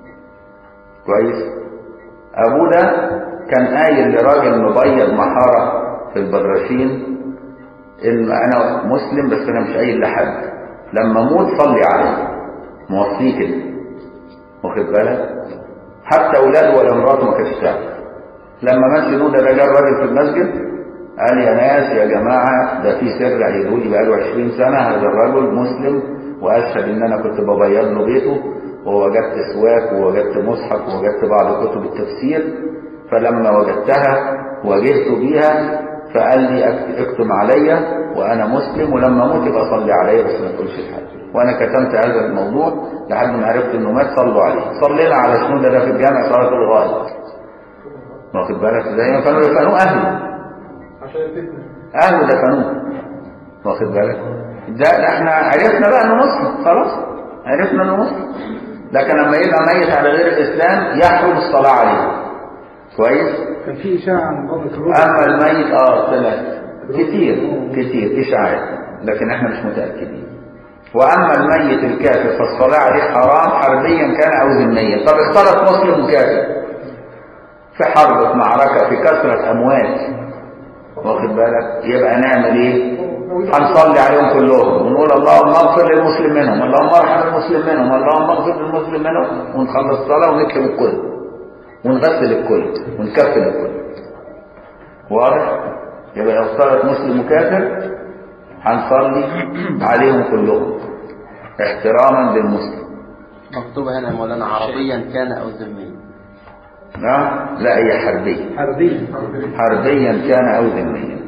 كويس. ابوه ده كان قايل لراجل مبيض محارة في البدرشين ان انا مسلم بس انا مش قايل لحد، لما اموت صلي عليه، موصيه كده، واخد بالك. حتى اولاده ولا مراته ما كانتش تعرف. لما مات شنودة ده جه الراجل في المسجد قال يا ناس يا جماعه ده في سر عيدوا لي بقاله عشرين سنه، هذا الرجل مسلم واشهد ان انا كنت ببيض له بيته ووجدت سواك ووجدت مصحف ووجدت بعض كتب التفسير، فلما وجدتها واجهت بيها فقال لي اكتم عليا وانا مسلم، ولما اموت يبقى صلي عليا بس ما تقولش لحد. وانا كتمت هذا الموضوع لحد ما عرفت انه مات صلوا عليه. صلينا على شنودة ده في الجامع صلاه الغائب، واخد بالك ازاي؟ ما كانوا يدفنوه اهله، عشان الفتنة اهله دفنوه، واخد بالك. ده احنا عرفنا بقى انه مسلم، خلاص عرفنا انه مسلم. لكن لما يبقى ميت على غير الاسلام يحرم الصلاه عليه. كويس. كان في إشاعة عن بعض الكروت. اما الميت اه طلعت كتير كتير اشاعات لكن احنا مش متاكدين. واما الميت الكافر فالصلاه عليه حرام حربيا كان او ذميا. طب اختلط مسلم وكافر في حرب، في معركة، في كثرة أموات، واخد بالك، يبقى نعمل ايه؟ هنصلي عليهم كلهم ونقول اللهم اغفر للمسلم منهم، اللهم ارحم المسلم منهم، اللهم اغفر للمسلم منهم، ونخلص الصلاة ونكتب الكل ونغسل الكل ونكفل الكل. واضح؟ يبقى لو صارت مسلم وكافر هنصلي عليهم كلهم احتراما للمسلم. مكتوبة هنا مولانا عربيا كان أو ذميا. نعم؟ لا، هي حربيا. حربيا حربيا كان أو ذميا.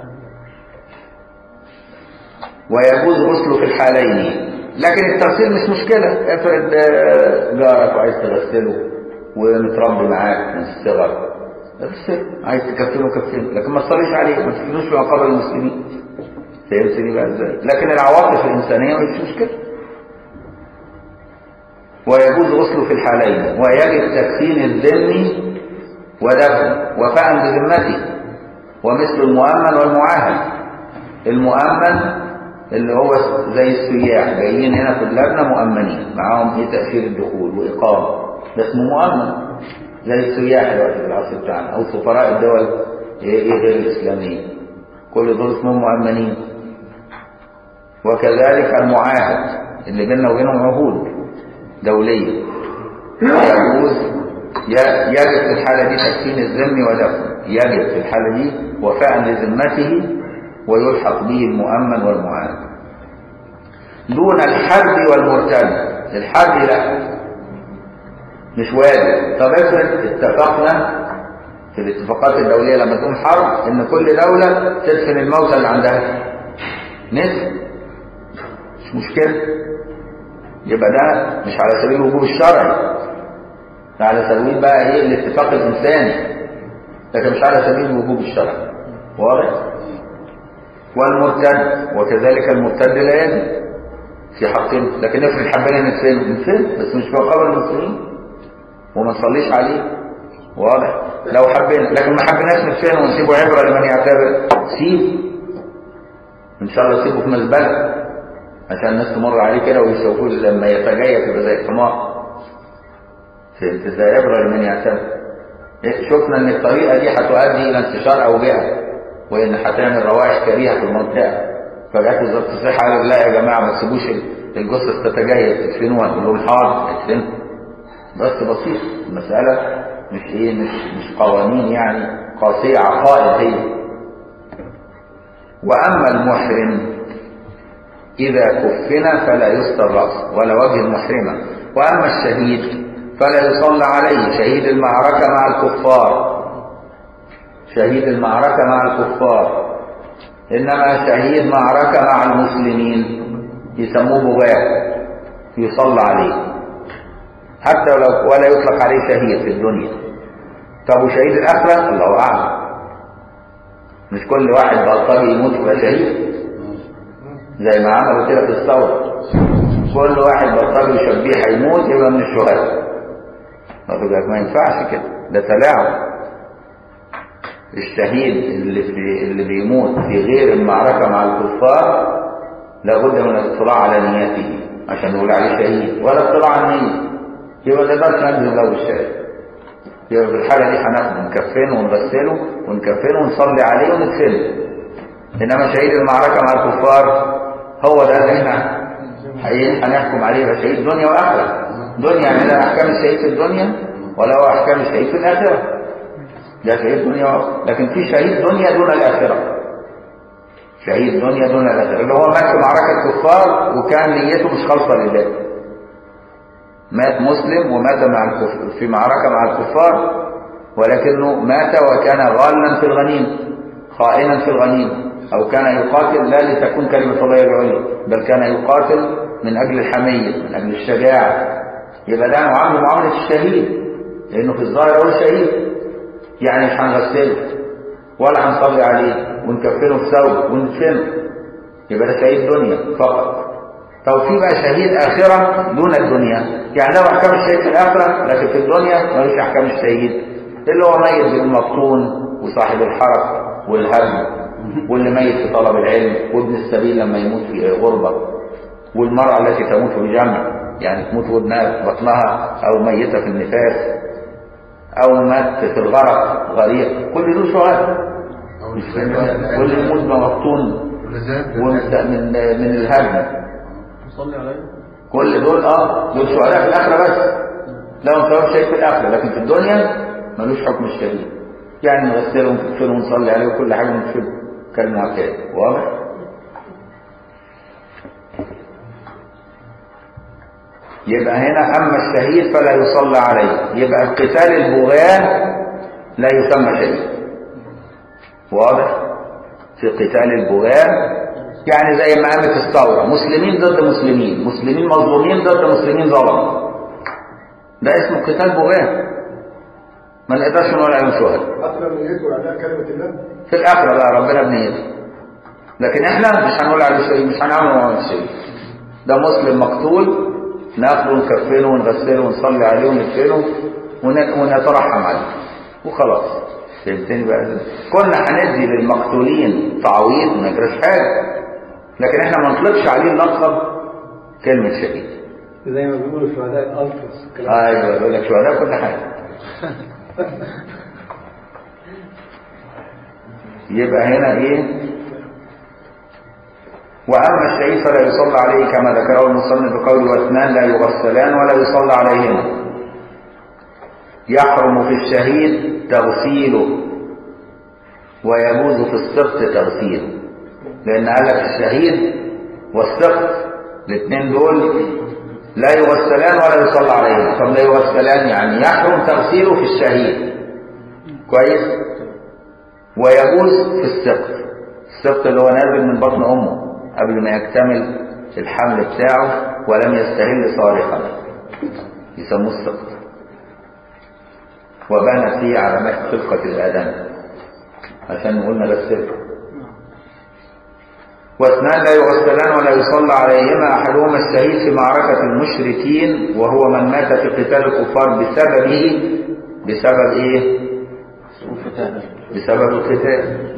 ويجوز غسله في الحالين، لكن التغسيل مش مشكلة. افرض جارك وعايز تغسله ومتربي معاك من الصغر، اغسله، عايز تكفله كفله، لكن ما تصليش عليه، ما تكفلوش في مقابل المسلمين. فهمتني بقى ازاي؟ لكن العواطف الإنسانية مش مشكلة. ويجوز غسله في الحالين، ويجب تكفين الذمي ودفن وفاء بذمته، ومثل المؤمن والمعاهد. المؤمن اللي هو زي السياح جايين هنا في بلادنا مؤمنين، معاهم ايه تأشيرة الدخول وإقامة، ده اسمه مؤمن، زي السياح دلوقتي في العصر بتاعنا، أو سفراء الدول ايه غير الإسلامية، كل دول اسمهم مؤمنين. وكذلك المعاهد اللي بيننا وبينهم عهود دولية، يجوز يجب في الحالة دي تكفين الذمي ودفن، يجب في الحالة دي وفاء لذمته ويلحق به المؤمن والمعاهد دون الحرب والمرتد. الحرب لا، مش واجب. طب افرض اتفقنا في الاتفاقات الدولية لما تكون حرب ان كل دولة تدفن الموتى اللي عندها، نسف، مش مشكلة، يبقى ده مش على سبيل الوجوب الشرعي، ده على سبيل بقى ايه الاتفاق الانساني، لكن مش على سبيل الوجوب الشرعي. واضح؟ والمرتد وكذلك المرتد لا يجب في حقنا، لكن افرض حبينا نسلم نسلم بس مش في مقابل المسلمين وما نصليش عليه. واضح؟ لو حبينا، لكن ما حبيناش نسلم ونسيبه عبره لمن يعتبر، سيب ان شاء الله، سيبه في مزبله عشان الناس تمر عليه كده ويشوفوه لما يتجيف يبقى زي الحمار. فهمت ازاي؟ عبره لمن يعتبر. شفنا ان الطريقه دي هتؤدي الى انتشار اوبئه، وان هتعمل روائح كريهه في المنطقه، فجت وزاره الصحه قالت لا يا جماعه ما تسيبوش الجثث تتجيف، ادفنوها. نقول لهم حاضر ادفنوا، بس بسيط المساله، مش ايه مش مش قوانين يعني قاسيه، عقائد هي. واما المحرم اذا كفن فلا يستر راسه ولا وجه المحرمه. واما الشهيد فلا يصلى عليه، شهيد المعركه مع الكفار، شهيد المعركة مع الكفار، إنما شهيد معركة مع المسلمين يسموه بغاة يصلى عليه، حتى لو ولا يطلق عليه شهيد في الدنيا. طب وشهيد الآخرة الله أعلم، مش كل واحد بلطجي يموت يبقى شهيد زي ما عملوا كده في الثورة، كل واحد بلطجي شبيح يموت يبقى من الشهداء. ما ينفعش كده، ده تلاعب. الشهيد اللي في اللي بيموت في غير المعركة مع الكفار لابد من الاطلاع على نيته عشان نقول عليه شهيد، ولا اطلاع على النية يبقى ده بس ننزل له الشهيد. يبقى في الحالة دي هناخده نكفنه ونغسله ونكفنه ونصلي عليه وندفنه. انما شهيد المعركة مع الكفار هو ده اللي احنا هنحكم عليه يبقى شهيد دنيا واخرة. دنيا يعني لا احكام الشهيد في الدنيا ولا هو احكام الشهيد في الاخرة، ده شهيد دنيا واخرة. لكن في شهيد دنيا دون الاخرة، شهيد دنيا دون الاخرة اللي هو مات في معركة كفار وكان نيته مش خالصة لله، مات مسلم ومات مع الكفر في معركة مع الكفار، ولكنه مات وكان غالا في الغنيمة، خائنا في الغنيمة، أو كان يقاتل لا لتكون كلمة الله العليا، بل كان يقاتل من أجل الحمية، من أجل الشجاعة. يبقى ده معامله معاملة الشهيد، لأنه في الظاهر هو الشهيد، يعني مش هنغسله ولا هنصلي عليه ونكفنه في ثوب وندفنه، يبقى ده شهيد دنيا فقط. طب في بقى شهيد آخرة دون الدنيا، يعني له أحكام الشهيد في الآخرة لكن في الدنيا ملوش أحكام الشهيد، اللي هو ميت بالمبطون وصاحب الحرق والهدم، واللي ميت في طلب العلم، وابن السبيل لما يموت في غربة، والمرأة التي تموت في جمع يعني تموت وابنها بطنها أو ميتة في النفاس. او مات في الغرق غريق، كل دول شهداء. مش كل الموت مفتون من من الهدم، نصلي عليه كل دول اه دول شهداء في الاخره بس لهم ثواب شيء في الاخره، لكن في الدنيا ملوش حكم الشهيد. يعني نغسله ونكفنه ونصلي عليه وكل حاجه ونكفنه كالمعتاد. واضح؟ يبقى هنا اما الشهيد فلا يصلى عليه، يبقى قتال البغاة لا يسمى شهيد. واضح؟ في قتال البغاة يعني زي ما قامت الثوره، مسلمين ضد مسلمين، مسلمين مظلومين ضد مسلمين ظلم، ده اسمه قتال بغاة، ما نقدرش نقول عليهم شهداء. حتى لو نيته اعلاء كلمه الله في الاخره بقى ربنا بنيته، لكن احنا مش هنقول عليه شيء، مش هنعمل معاه شيء. ده مسلم مقتول ناخده ونكفنه ونغسله ونصلي عليه ونكفنه ونترحم عليه وخلاص. فهمتني بقى؟ كنا هندي للمقتولين تعويض ما يجراش حاجه، لكن احنا ما نطلقش عليه اللقب كلمه شهيد. زي ما بيقولوا شهداء الألتراس. ايوه يقول لك شهداء كل حاجه. يبقى هنا ايه؟ واما الشهيد فلا يصلى عليه كما ذكره المصنف بقوله واثنان لا يغسلان ولا يصلى عليهما. يحرم في الشهيد تغسيله ويجوز في السقط تغسيله، لان قال لك الشهيد والسقط الاثنين دول لا يغسلان ولا يصلى عليهما. طب لا يغسلان يعني يحرم تغسيله في الشهيد كويس، ويجوز في السقط. السقط اللي هو نازل من بطن امه قبل ما يكتمل الحمل بتاعه ولم يستهل صارخا، يسموه السقط، وبانت فيه علامات خلقة الآدم عشان نقول نغسله. واثنان لا يغسلان ولا يصلى عليهما، احدهما الشهيد في معركة المشركين وهو من مات في قتال الكفار بسببه. بسبب ايه؟ بسبب القتال.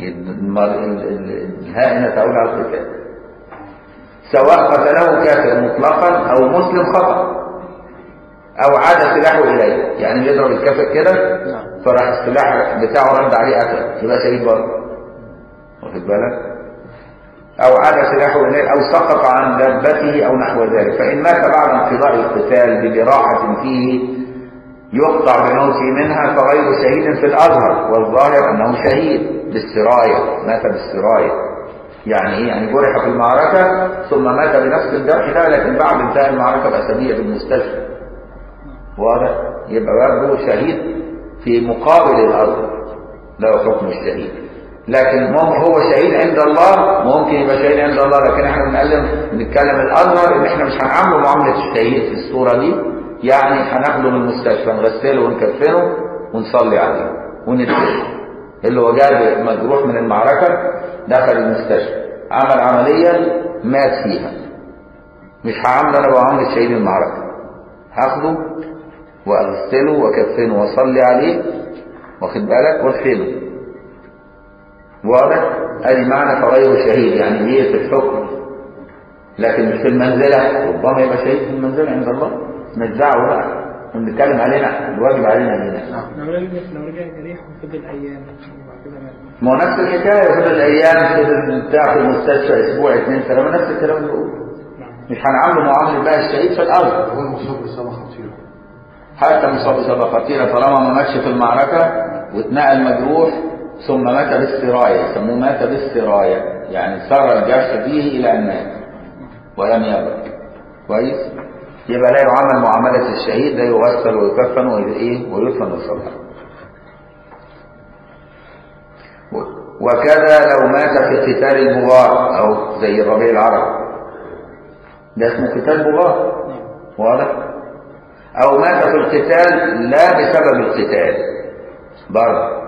الهاء هنا تعود على القتال، سواء قتله كافر مطلقا او مسلم خطأ او عاد سلاحه اليه، يعني يضرب الكافر كده فراح السلاح بتاعه رد عليه قتل، يبقى شهيد برضه. واخد بالك؟ او عاد سلاحه اليه او سقط عن دابته او نحو ذلك. فان مات بعد انقضاء القتال بجراحة فيه يقطع بموته منها فغير شهيد في الأظهر، والظاهر أنه شهيد بالسراية، مات بالسراية. يعني إيه؟ يعني جرح في المعركة ثم مات بنفس الجرح ده، لكن بعد انتهاء المعركة بأسابيع في المستشفى. واضح؟ يبقى برضه شهيد في مقابل الأظهر، له حكم الشهيد. لكن هو شهيد عند الله، ممكن يبقى شهيد عند الله، لكن احنا بنتكلم بنتكلم الأظهر إن احنا مش هنعامله معاملة الشهيد في الصورة دي. يعني هناخده من المستشفى نغسله ونكفنه ونصلي عليه وندفنه. اللي هو جاب مجروح من المعركة دخل المستشفى عمل عملية مات فيها، مش هعامله انا بعمل شهيد المعركة، هاخده واغسله وكفنه واصلي عليه، واخد بالك، وادفنه. واضح؟ ادي معنى فغير شهيد، يعني ايه في الحكم لكن مش في المنزلة. ربما يبقى شهيد في المنزلة عند الله، مش دعوه بقى، بنتكلم علينا الواجب علينا هنا. لو رجع جريح وفضل ايام وبعد كده مات. ما هو نفس الحكايه، فضل ايام فضل بتاع في المستشفى اسبوع اثنين ثلاثه، نفس الكلام اللي بقوله. مش هنعامله معامله بقى الشهيد في الارض. هو المصاب بإصابة خطيرة، حتى مصاب بإصابة خطيره طالما ما ماتش في المعركه واتنقل مجروح ثم مات بالسرايه، يسموه مات بالسرايه، يعني سر الجرح فيه الى ان مات ولم يبرد. كويس؟ يبقى لا يعامل معاملة الشهيد، لا يغسل ويكفن وإيه ويدفن ويصلى. وكذا لو مات في قتال البغاة أو زي الربيع العربي، ده اسمه قتال بغاة، واضح؟ أو مات في القتال لا بسبب القتال برضه،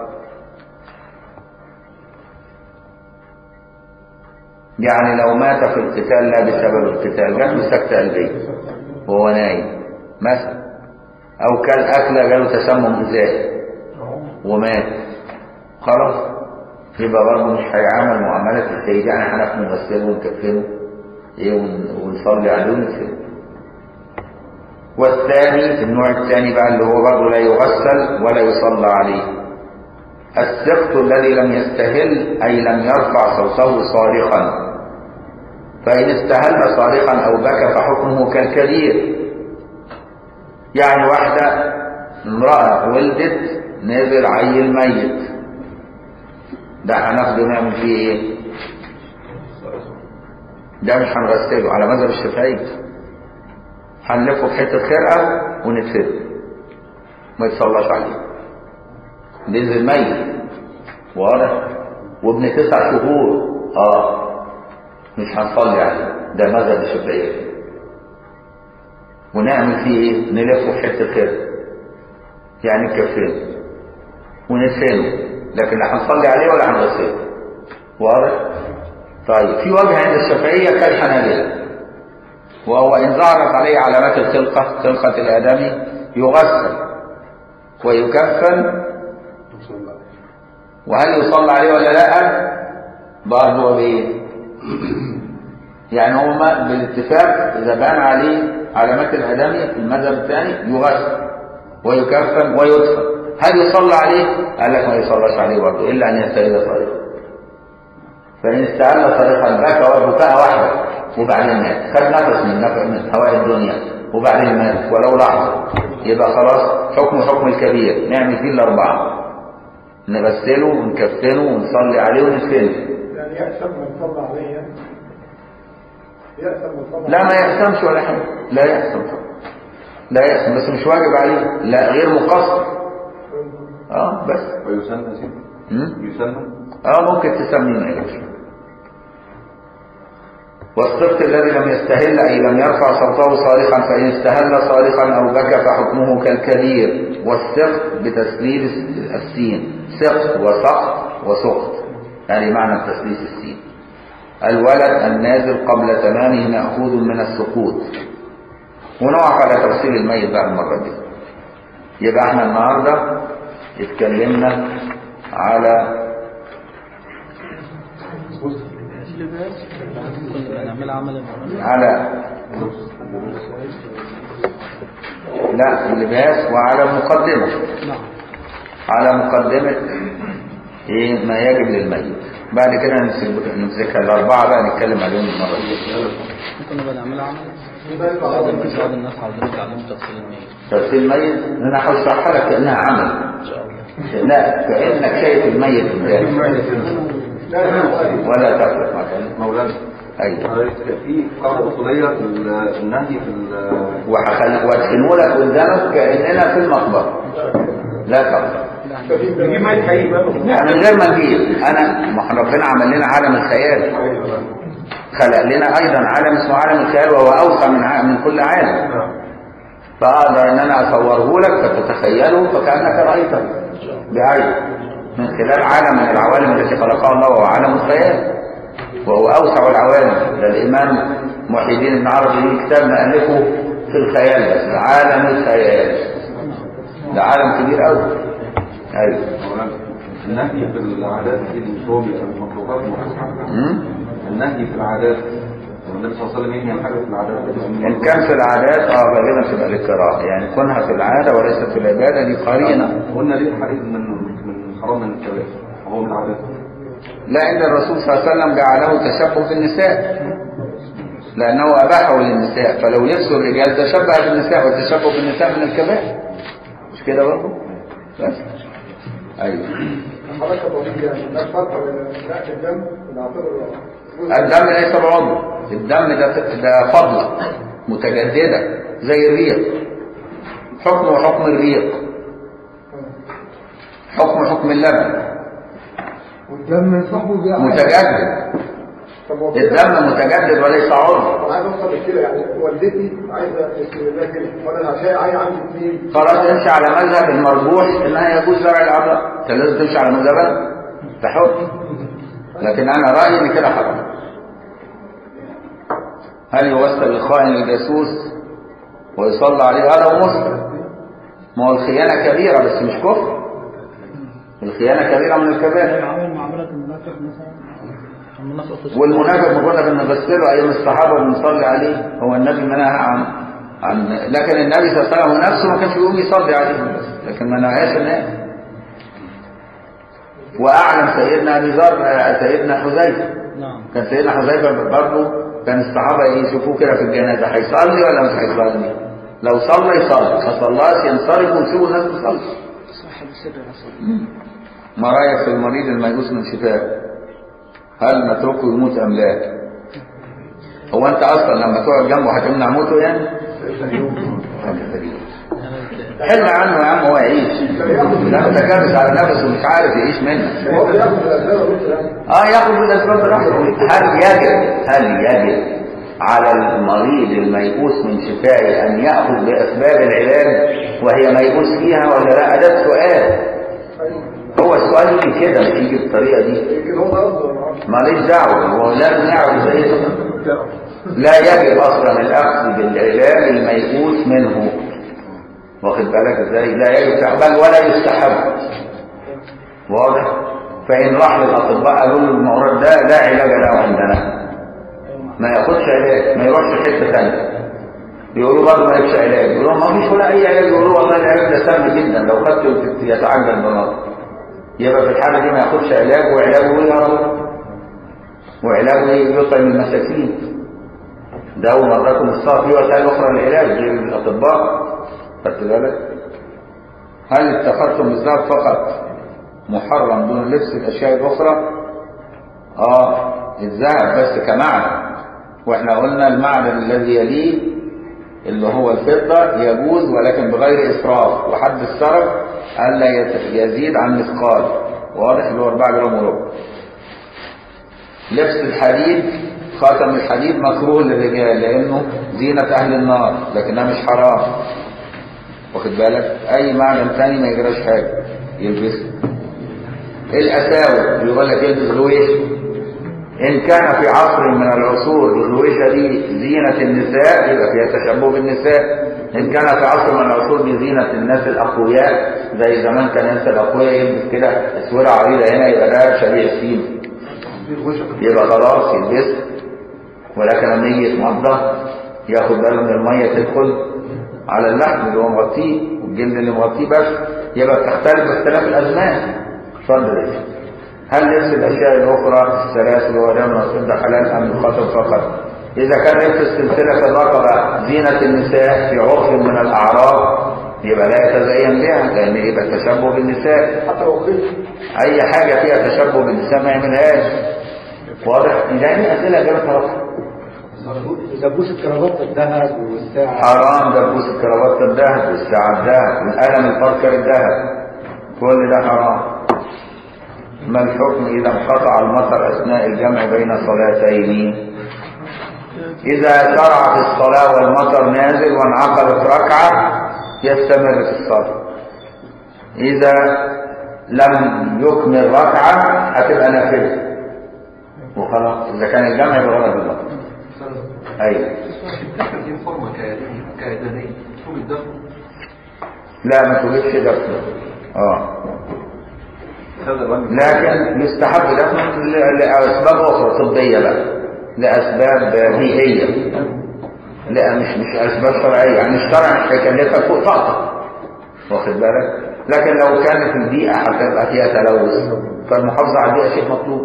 يعني لو مات في القتال لا بسبب القتال، جاله سكتة قلبية وهو نايم مثلا، او كل اكله جاله تسمم غذائي ومات، خلاص يبقى برضه مش هيعامل معامله الشهيد، يعني هناخده نغسله ونكفنه ايه ونصلي عليه ونكفنه. والثاني النوع الثاني بقى اللي هو برضه لا يغسل ولا يصلى عليه، السقط الذي لم يستهل أي لم يرفع صوته صارخا، فإن استهل صارخا أو بكى فحكمه كالكبير. يعني واحدة امرأة ولدت نزل عيل ميت، ده هناخده نعمل فيه ايه؟ ده مش هنغسله على مذهب الشافعي، هنلفه بحته خرقه وندفنه ما يتصلاش عليه، نزل ميت واضح وابن تسع شهور اه مش هنصلي عليه، ده مذهب الشافعي. ونعمل فيه ايه؟ نلفه بحته خرقه يعني نكفنه وندفنه، لكن لا هنصلي عليه ولا هنغسله واضح؟ طيب في وجه عند الشافعية كالحنابلة، وهو إن ظهرت عليه علامات الخلقة خلقة الآدمي يغسل ويكفن، وهل يصلى عليه ولا لا؟ برضه بإيه؟ يعني هما بالاتفاق إذا بان عليه علامات الآدمي في المذهب الثاني يغسل ويكفن ويدفن. هل يصلى عليه؟ قال لك ما يصلاش عليه برضه إلا أن يستهل صريخا، فإن استهل صريخا بكى وبكاء واحدة وبعدين مات، خد نفس من نفس من هواء الدنيا وبعدين مات ولو لحظة، يبقى خلاص حكم حكم الكبير، نعمل فيه الأربعة، نغسله ونكفنه ونصلي عليه وندفنه. يعني يأسم من صلى عليه يعني؟ يأسم من صلى لا ما يأسمش ولا حاجة، لا يأسم لا يأسم بس مش واجب عليه، لا غير مقصر اه بس. ويسمى سيدي يسمى اه ممكن تسميه ايه. والسقط الذي لم يستهل أي لم يرفع صوته صارخا، فإن استهل صارخا أو بكى فحكمه كالكبير. والسقط بتسليل السين، سقط وسقط وسقط يعني معنى تسليل السين. الولد النازل قبل تمامه مأخوذ من السقوط. ونقف على تفصيل الميت بقى المرة دي. يبقى احنا النهارده اتكلمنا على على لا اللباس وعلى مقدمة على مقدمة ايه ما يجب للميت. بعد كده نمسك الأربعة بقى نتكلم عليهم المرة دي. ممكن نبقى نعملها عمل بعض الناس عاوزين يتعلموا تغسيل الميت. تغسيل الميت انا هشرحها لك كأنها عمل ان شاء الله. لا كأنك شايف الميت قدامك ولا تفرق مكانه مولانا. ايوه في قاعده اصوليه في النهي في وهخليك وادفنه لك قدامك كاننا في المقبره. لا طبعا نجيب ميت حقيقي بقى من غير ما نجيب. انا ما احنا ربنا عمل لنا عالم الخيال، خلق لنا ايضا عالم اسمه عالم الخيال وهو اوسع من ع... من كل عالم، فاقدر ان انا اصوره لك فتتخيله فكانك رايته بعين من خلال عالم من العوالم التي خلقها الله وهو عالم الخيال وهو اوسع العوالم. ده الامام محي الدين ابن عربي ليه كتاب مؤلفه في الخيال بس عالم الخيال، ده عالم كبير قوي. ايوه النهي في العادات دي مش هو المخلوقات النهي في العادات النبي صلى الله عليه وسلم ينهي حاجه في العادات ان كان في العادات اه غالبا تبقى للكراهه، يعني كونها في العاده وليست في العباده دي قرينه. قلنا ليه الحديث من من حرام من الكبائر هو من العادات. لا ان الرسول صلى الله عليه وسلم جعله تشبه بالنساء لانه اباحه للنساء، فلو لبسوا الرجال تشبه بالنساء والتشبه بالنساء من الكبائر مش كده برضه؟ بس ايوه حركه طبيعيه يعني ده فرق بين الدم والعصب. الدم ليس بعضو، الدم ده ده فضله متجدده زي الريق. حكم حكم الريق، حكم حكم اللبن والدم صاحبه متجدد. الدم متجدد وليس عضو. انا عايز اوصل لكده يعني والدتي عايزه استهلاك كده وانا عشان عايز عندي اثنين خلاص امشي على مذهب المرجوح انها يجوز زرع الاعضاء. انت لازم تمشي على مذهبها ده حكم، لكن انا رايي ان كده حرام. هل يوسل الخائن الجاسوس ويصلى عليه؟ هذا هو مسلم. ما هو الخيانه كبيره بس مش كفر. الخيانه كبيره من الكبائر. عامل معامله المنافق مثلا والمنافق مجرد ان نغسله ايام الصحابه ونصلي عليه، هو النبي منهى عنه. عن لكن النبي صلى الله عليه وسلم نفسه ما كانش يقوم يصلي عليهم بس، لكن ما نهاش الناس. واعلم سيدنا ابي ذر سيدنا حذيفه. نعم. كان سيدنا حذيفه برضه كان الصحابه يشوفوه كده في الجنازه هيصلي ولا مش هيصلي؟ لو صلى يصلي، ما صلاش ينصرف ويسيبوا الناس تصلي. صاحب السر رسول. ما رايك في المريض الميؤوس من شفائه؟ هل نتركه يموت ام لا؟ هو انت اصلا لما تقعد جنبه هتمنع موته يعني؟ حل عنه يا عم، هو يعيش. لا انت كابس على نفسه ومش عارف يعيش منك. اه ياخد بالاسباب براحته. هل يجب هل يجب على المريض الميؤوس من شفائه ان ياخذ باسباب العلاج وهي ميؤوس فيها ولا لا؟ ده السؤال. هو السؤال يجي كده مش يجي بالطريقه دي. ماليش دعوه، هو لازم يعرف ازاي. لا يجب اصلا الاخذ بالعلاج الميؤوس منه، واخد بالك ازاي؟ لا يجب بل ولا يستحب. واضح؟ فان راح للاطباء قالوا له المرض ده لا علاج له عندنا، ما ياخدش علاج، ما يروحش حته ثانيه. بيقولوا برضه ما ياخدش علاج، يقولوا ما فيش ولا اي علاج، يقولوا والله العلاج ده سهل جدا لو خدته يتعجل بمرض. يبقى في الحاله دي ما ياخدش علاج، وعلاجه ايه يا رب؟ وعلاجه ايه؟ يطعم المساكين. ده هو مرضكم الصعب. في وسائل اخرى للعلاج غير الاطباء، خدت بالك؟ هل اتخذتم الذهب فقط محرم دون لبس الاشياء الاخرى؟ اه الذهب بس كمعدن، واحنا قلنا المعدن الذي يليه اللي هو الفضه يجوز ولكن بغير اسراف، وحد السرف الا يزيد عن مثقال، واضح؟ اللي هو أربعة جرام وربع. لبس الحديد، خاتم الحديد مكروه للرجال لانه زينه اهل النار، لكنها مش حرام، واخد بالك؟ اي معدن ثاني ما يجراش حاجه يلبسه. الاساور يقول لك يلبس غويشه، ان كان في عصر من العصور الغويشه دي زينه النساء يبقى فيها تشبه بالنساء، ان كان في عصر من العصور دي زينه الناس الاقوياء زي زمان كان الناس الاقوياء يلبس كده اسوره عريضه هنا يبقى ده شبيه السين، يبقى خلاص يلبس. ولكن لما يجي يتمضى ياخد باله من الميه تدخل على اللحم اللي هو مغطيه والجلد اللي مغطيه بس، يبقى بتختلف باختلاف الازمان. اتفضل. هل لبس الاشياء الاخرى السلاسل والرمل والفضه حلال ام الخاتم فقط؟ اذا كان لبس السلسله في الرقبه زينه النساء في عرف من الاعراض يبقى لا يتزين بها، لان يبقى تشبه بالنساء. اي حاجه فيها تشبه بالنساء ما يعملهاش. واضح؟ يعني اسئله اجابتها واضحه. دبوس الكرافات الذهب والساعه حرام. دبوس الكرافات الذهب والساعه الذهب والقلم الفركر الذهب، كل ده حرام. ما الحكم اذا انقطع المطر اثناء الجمع بين صلاتين؟ اذا شرع في الصلاه والمطر نازل وانعقدت ركعه يستمر في الصلاه. اذا لم يكمل ركعه هتبقى نافله وخلاص، اذا كان الجمع بغرض المطر. ايوه. دي فورمه كيدانيه طول الدفن. لا ما تجيبش دفن. اه لكن يستحب دفن لاسباب اخرى طبيه بقى، لاسباب بيئيه، لا مش مش اسباب شرعيه. يعني الشرع مش هيكلفك فوق طاقتك، واخد بالك؟ لكن لو كانت البيئه هتبقى فيها تلوث فالمحافظه على البيئه شيء مطلوب.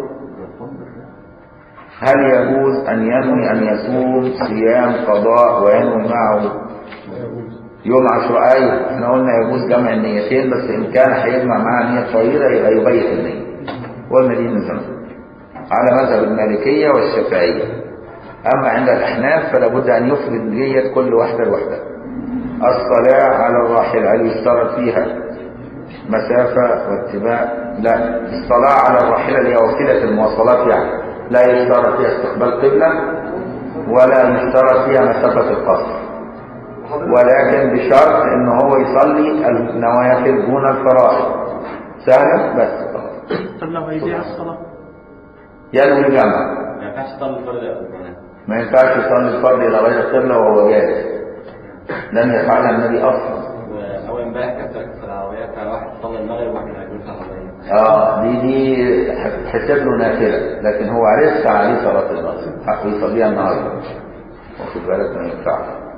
هل يجوز ان ينوي ان يصوم صيام قضاء وينوي معه يوم عاشوراء؟ ايوه احنا قلنا يجوز جمع النيتين، بس ان كان هيجمع معاها نيه طويله يبقى يبيت النيه، قلنا دي من زمان على مذهب المالكيه والشافعيه. اما عند الاحناف فلا بد ان يفرد نيه كل واحده لوحدها. الصلاه على الراحله هل يشترط فيها مسافه واتباع؟ لا، الصلاه على الراحله اللي هي وسيله المواصلات يعني لا يشترط فيها استقبال قبله ولا يشترط فيها مسافه القصر، ولكن بشرط ان هو يصلي النوافل دون الفرائض. سهله بس خلاص. طب لو هيضيع الصلاه ينوي جمع، ما ينفعش يصلي الفرض قبل ما ينفعش يصلي الفرض الى غير القبله وهو جالس، لم يفعلها النبي اصلا. اول امبارح كنت في العربيه كان واحد صلى المغرب واحنا راكبين في العربيه. اه دي دي حسب له نافله، لكن هو لسه عليه صلاه المغرب حقه يصليها النهارده، واخد بالك؟ ما ينفعش.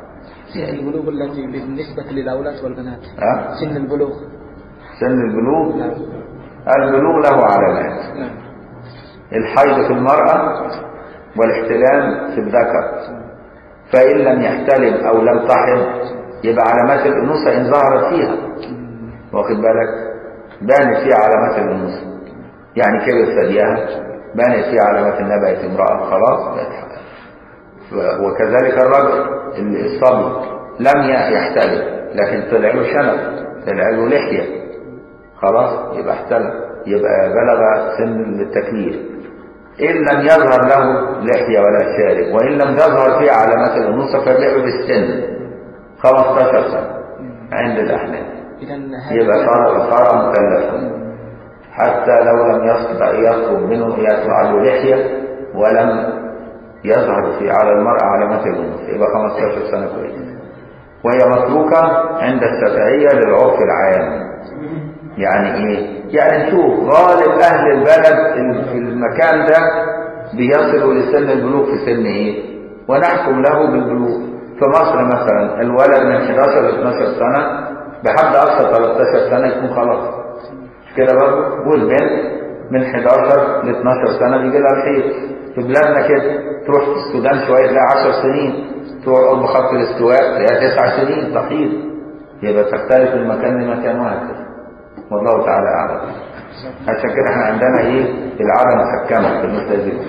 سن البلوغ التي بالنسبة للأولاد والبنات. ها؟ سن البلوغ. سن البلوغ. نعم. البلوغ له علامات. نعم. الحيض في المرأة والاحتلام في الذكر، فإن لم يحتلم أو لم تحض يبقى علامات الأنوثة إن ظهرت فيها، واخد بالك، بانت فيها علامات الأنوثة، يعني كبر ثديها، بانت فيها علامات إنها بقت امرأة خلاص بقت حمل. وكذلك الرجل الصبي لم يحتلم لكن طلع له شنب، طلع له لحية، خلاص يبقى احتلم، يبقى بلغ سن التكليف. إن لم يظهر له لحية ولا شارب، وإن لم تظهر فيه علامات الأنوثة فبيعه بالسن خمستاشر سنة عند الأحناف، يبقى صار صار مكلفا حتى لو لم يستطع يطلب منه يطلع له لحية ولم يظهر في على المرأة علامات الأنوثة، يبقى خمستاشر سنة كويس. وهي متروكة عند الشافعية للعرف العام. يعني ايه؟ يعني نشوف غالب اهل البلد في المكان ده بيصلوا لسن البلوغ في سن ايه ونحكم له بالبلوغ. في مصر مثلا الولد من حداشر ل اتناشر سنة بحد اقصى تلتاشر سنة يكون خلاص، مش كده برضه؟ والبنت من حداشر ل اتناشر سنة بيجي لها الحيض. في بلادنا كده تروح في السودان شوية تلاقي عشر سنين، تروح قرب خط الاستواء تلاقيها تسع سنين تحيض. يبقى تختلف من مكان لمكان وهكذا، والله تعالى أعلم. عشان كده احنا عندنا ايه العادة محكمة بالنسبة لذلك.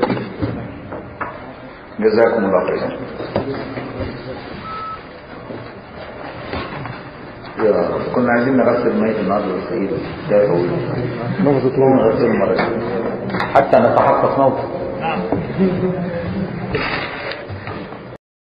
جزاكم الله خيرا. يا كنا عايزين نغسل ميت النهارده بالسيد ده هو نغسل مرة حتى نتحقق موته.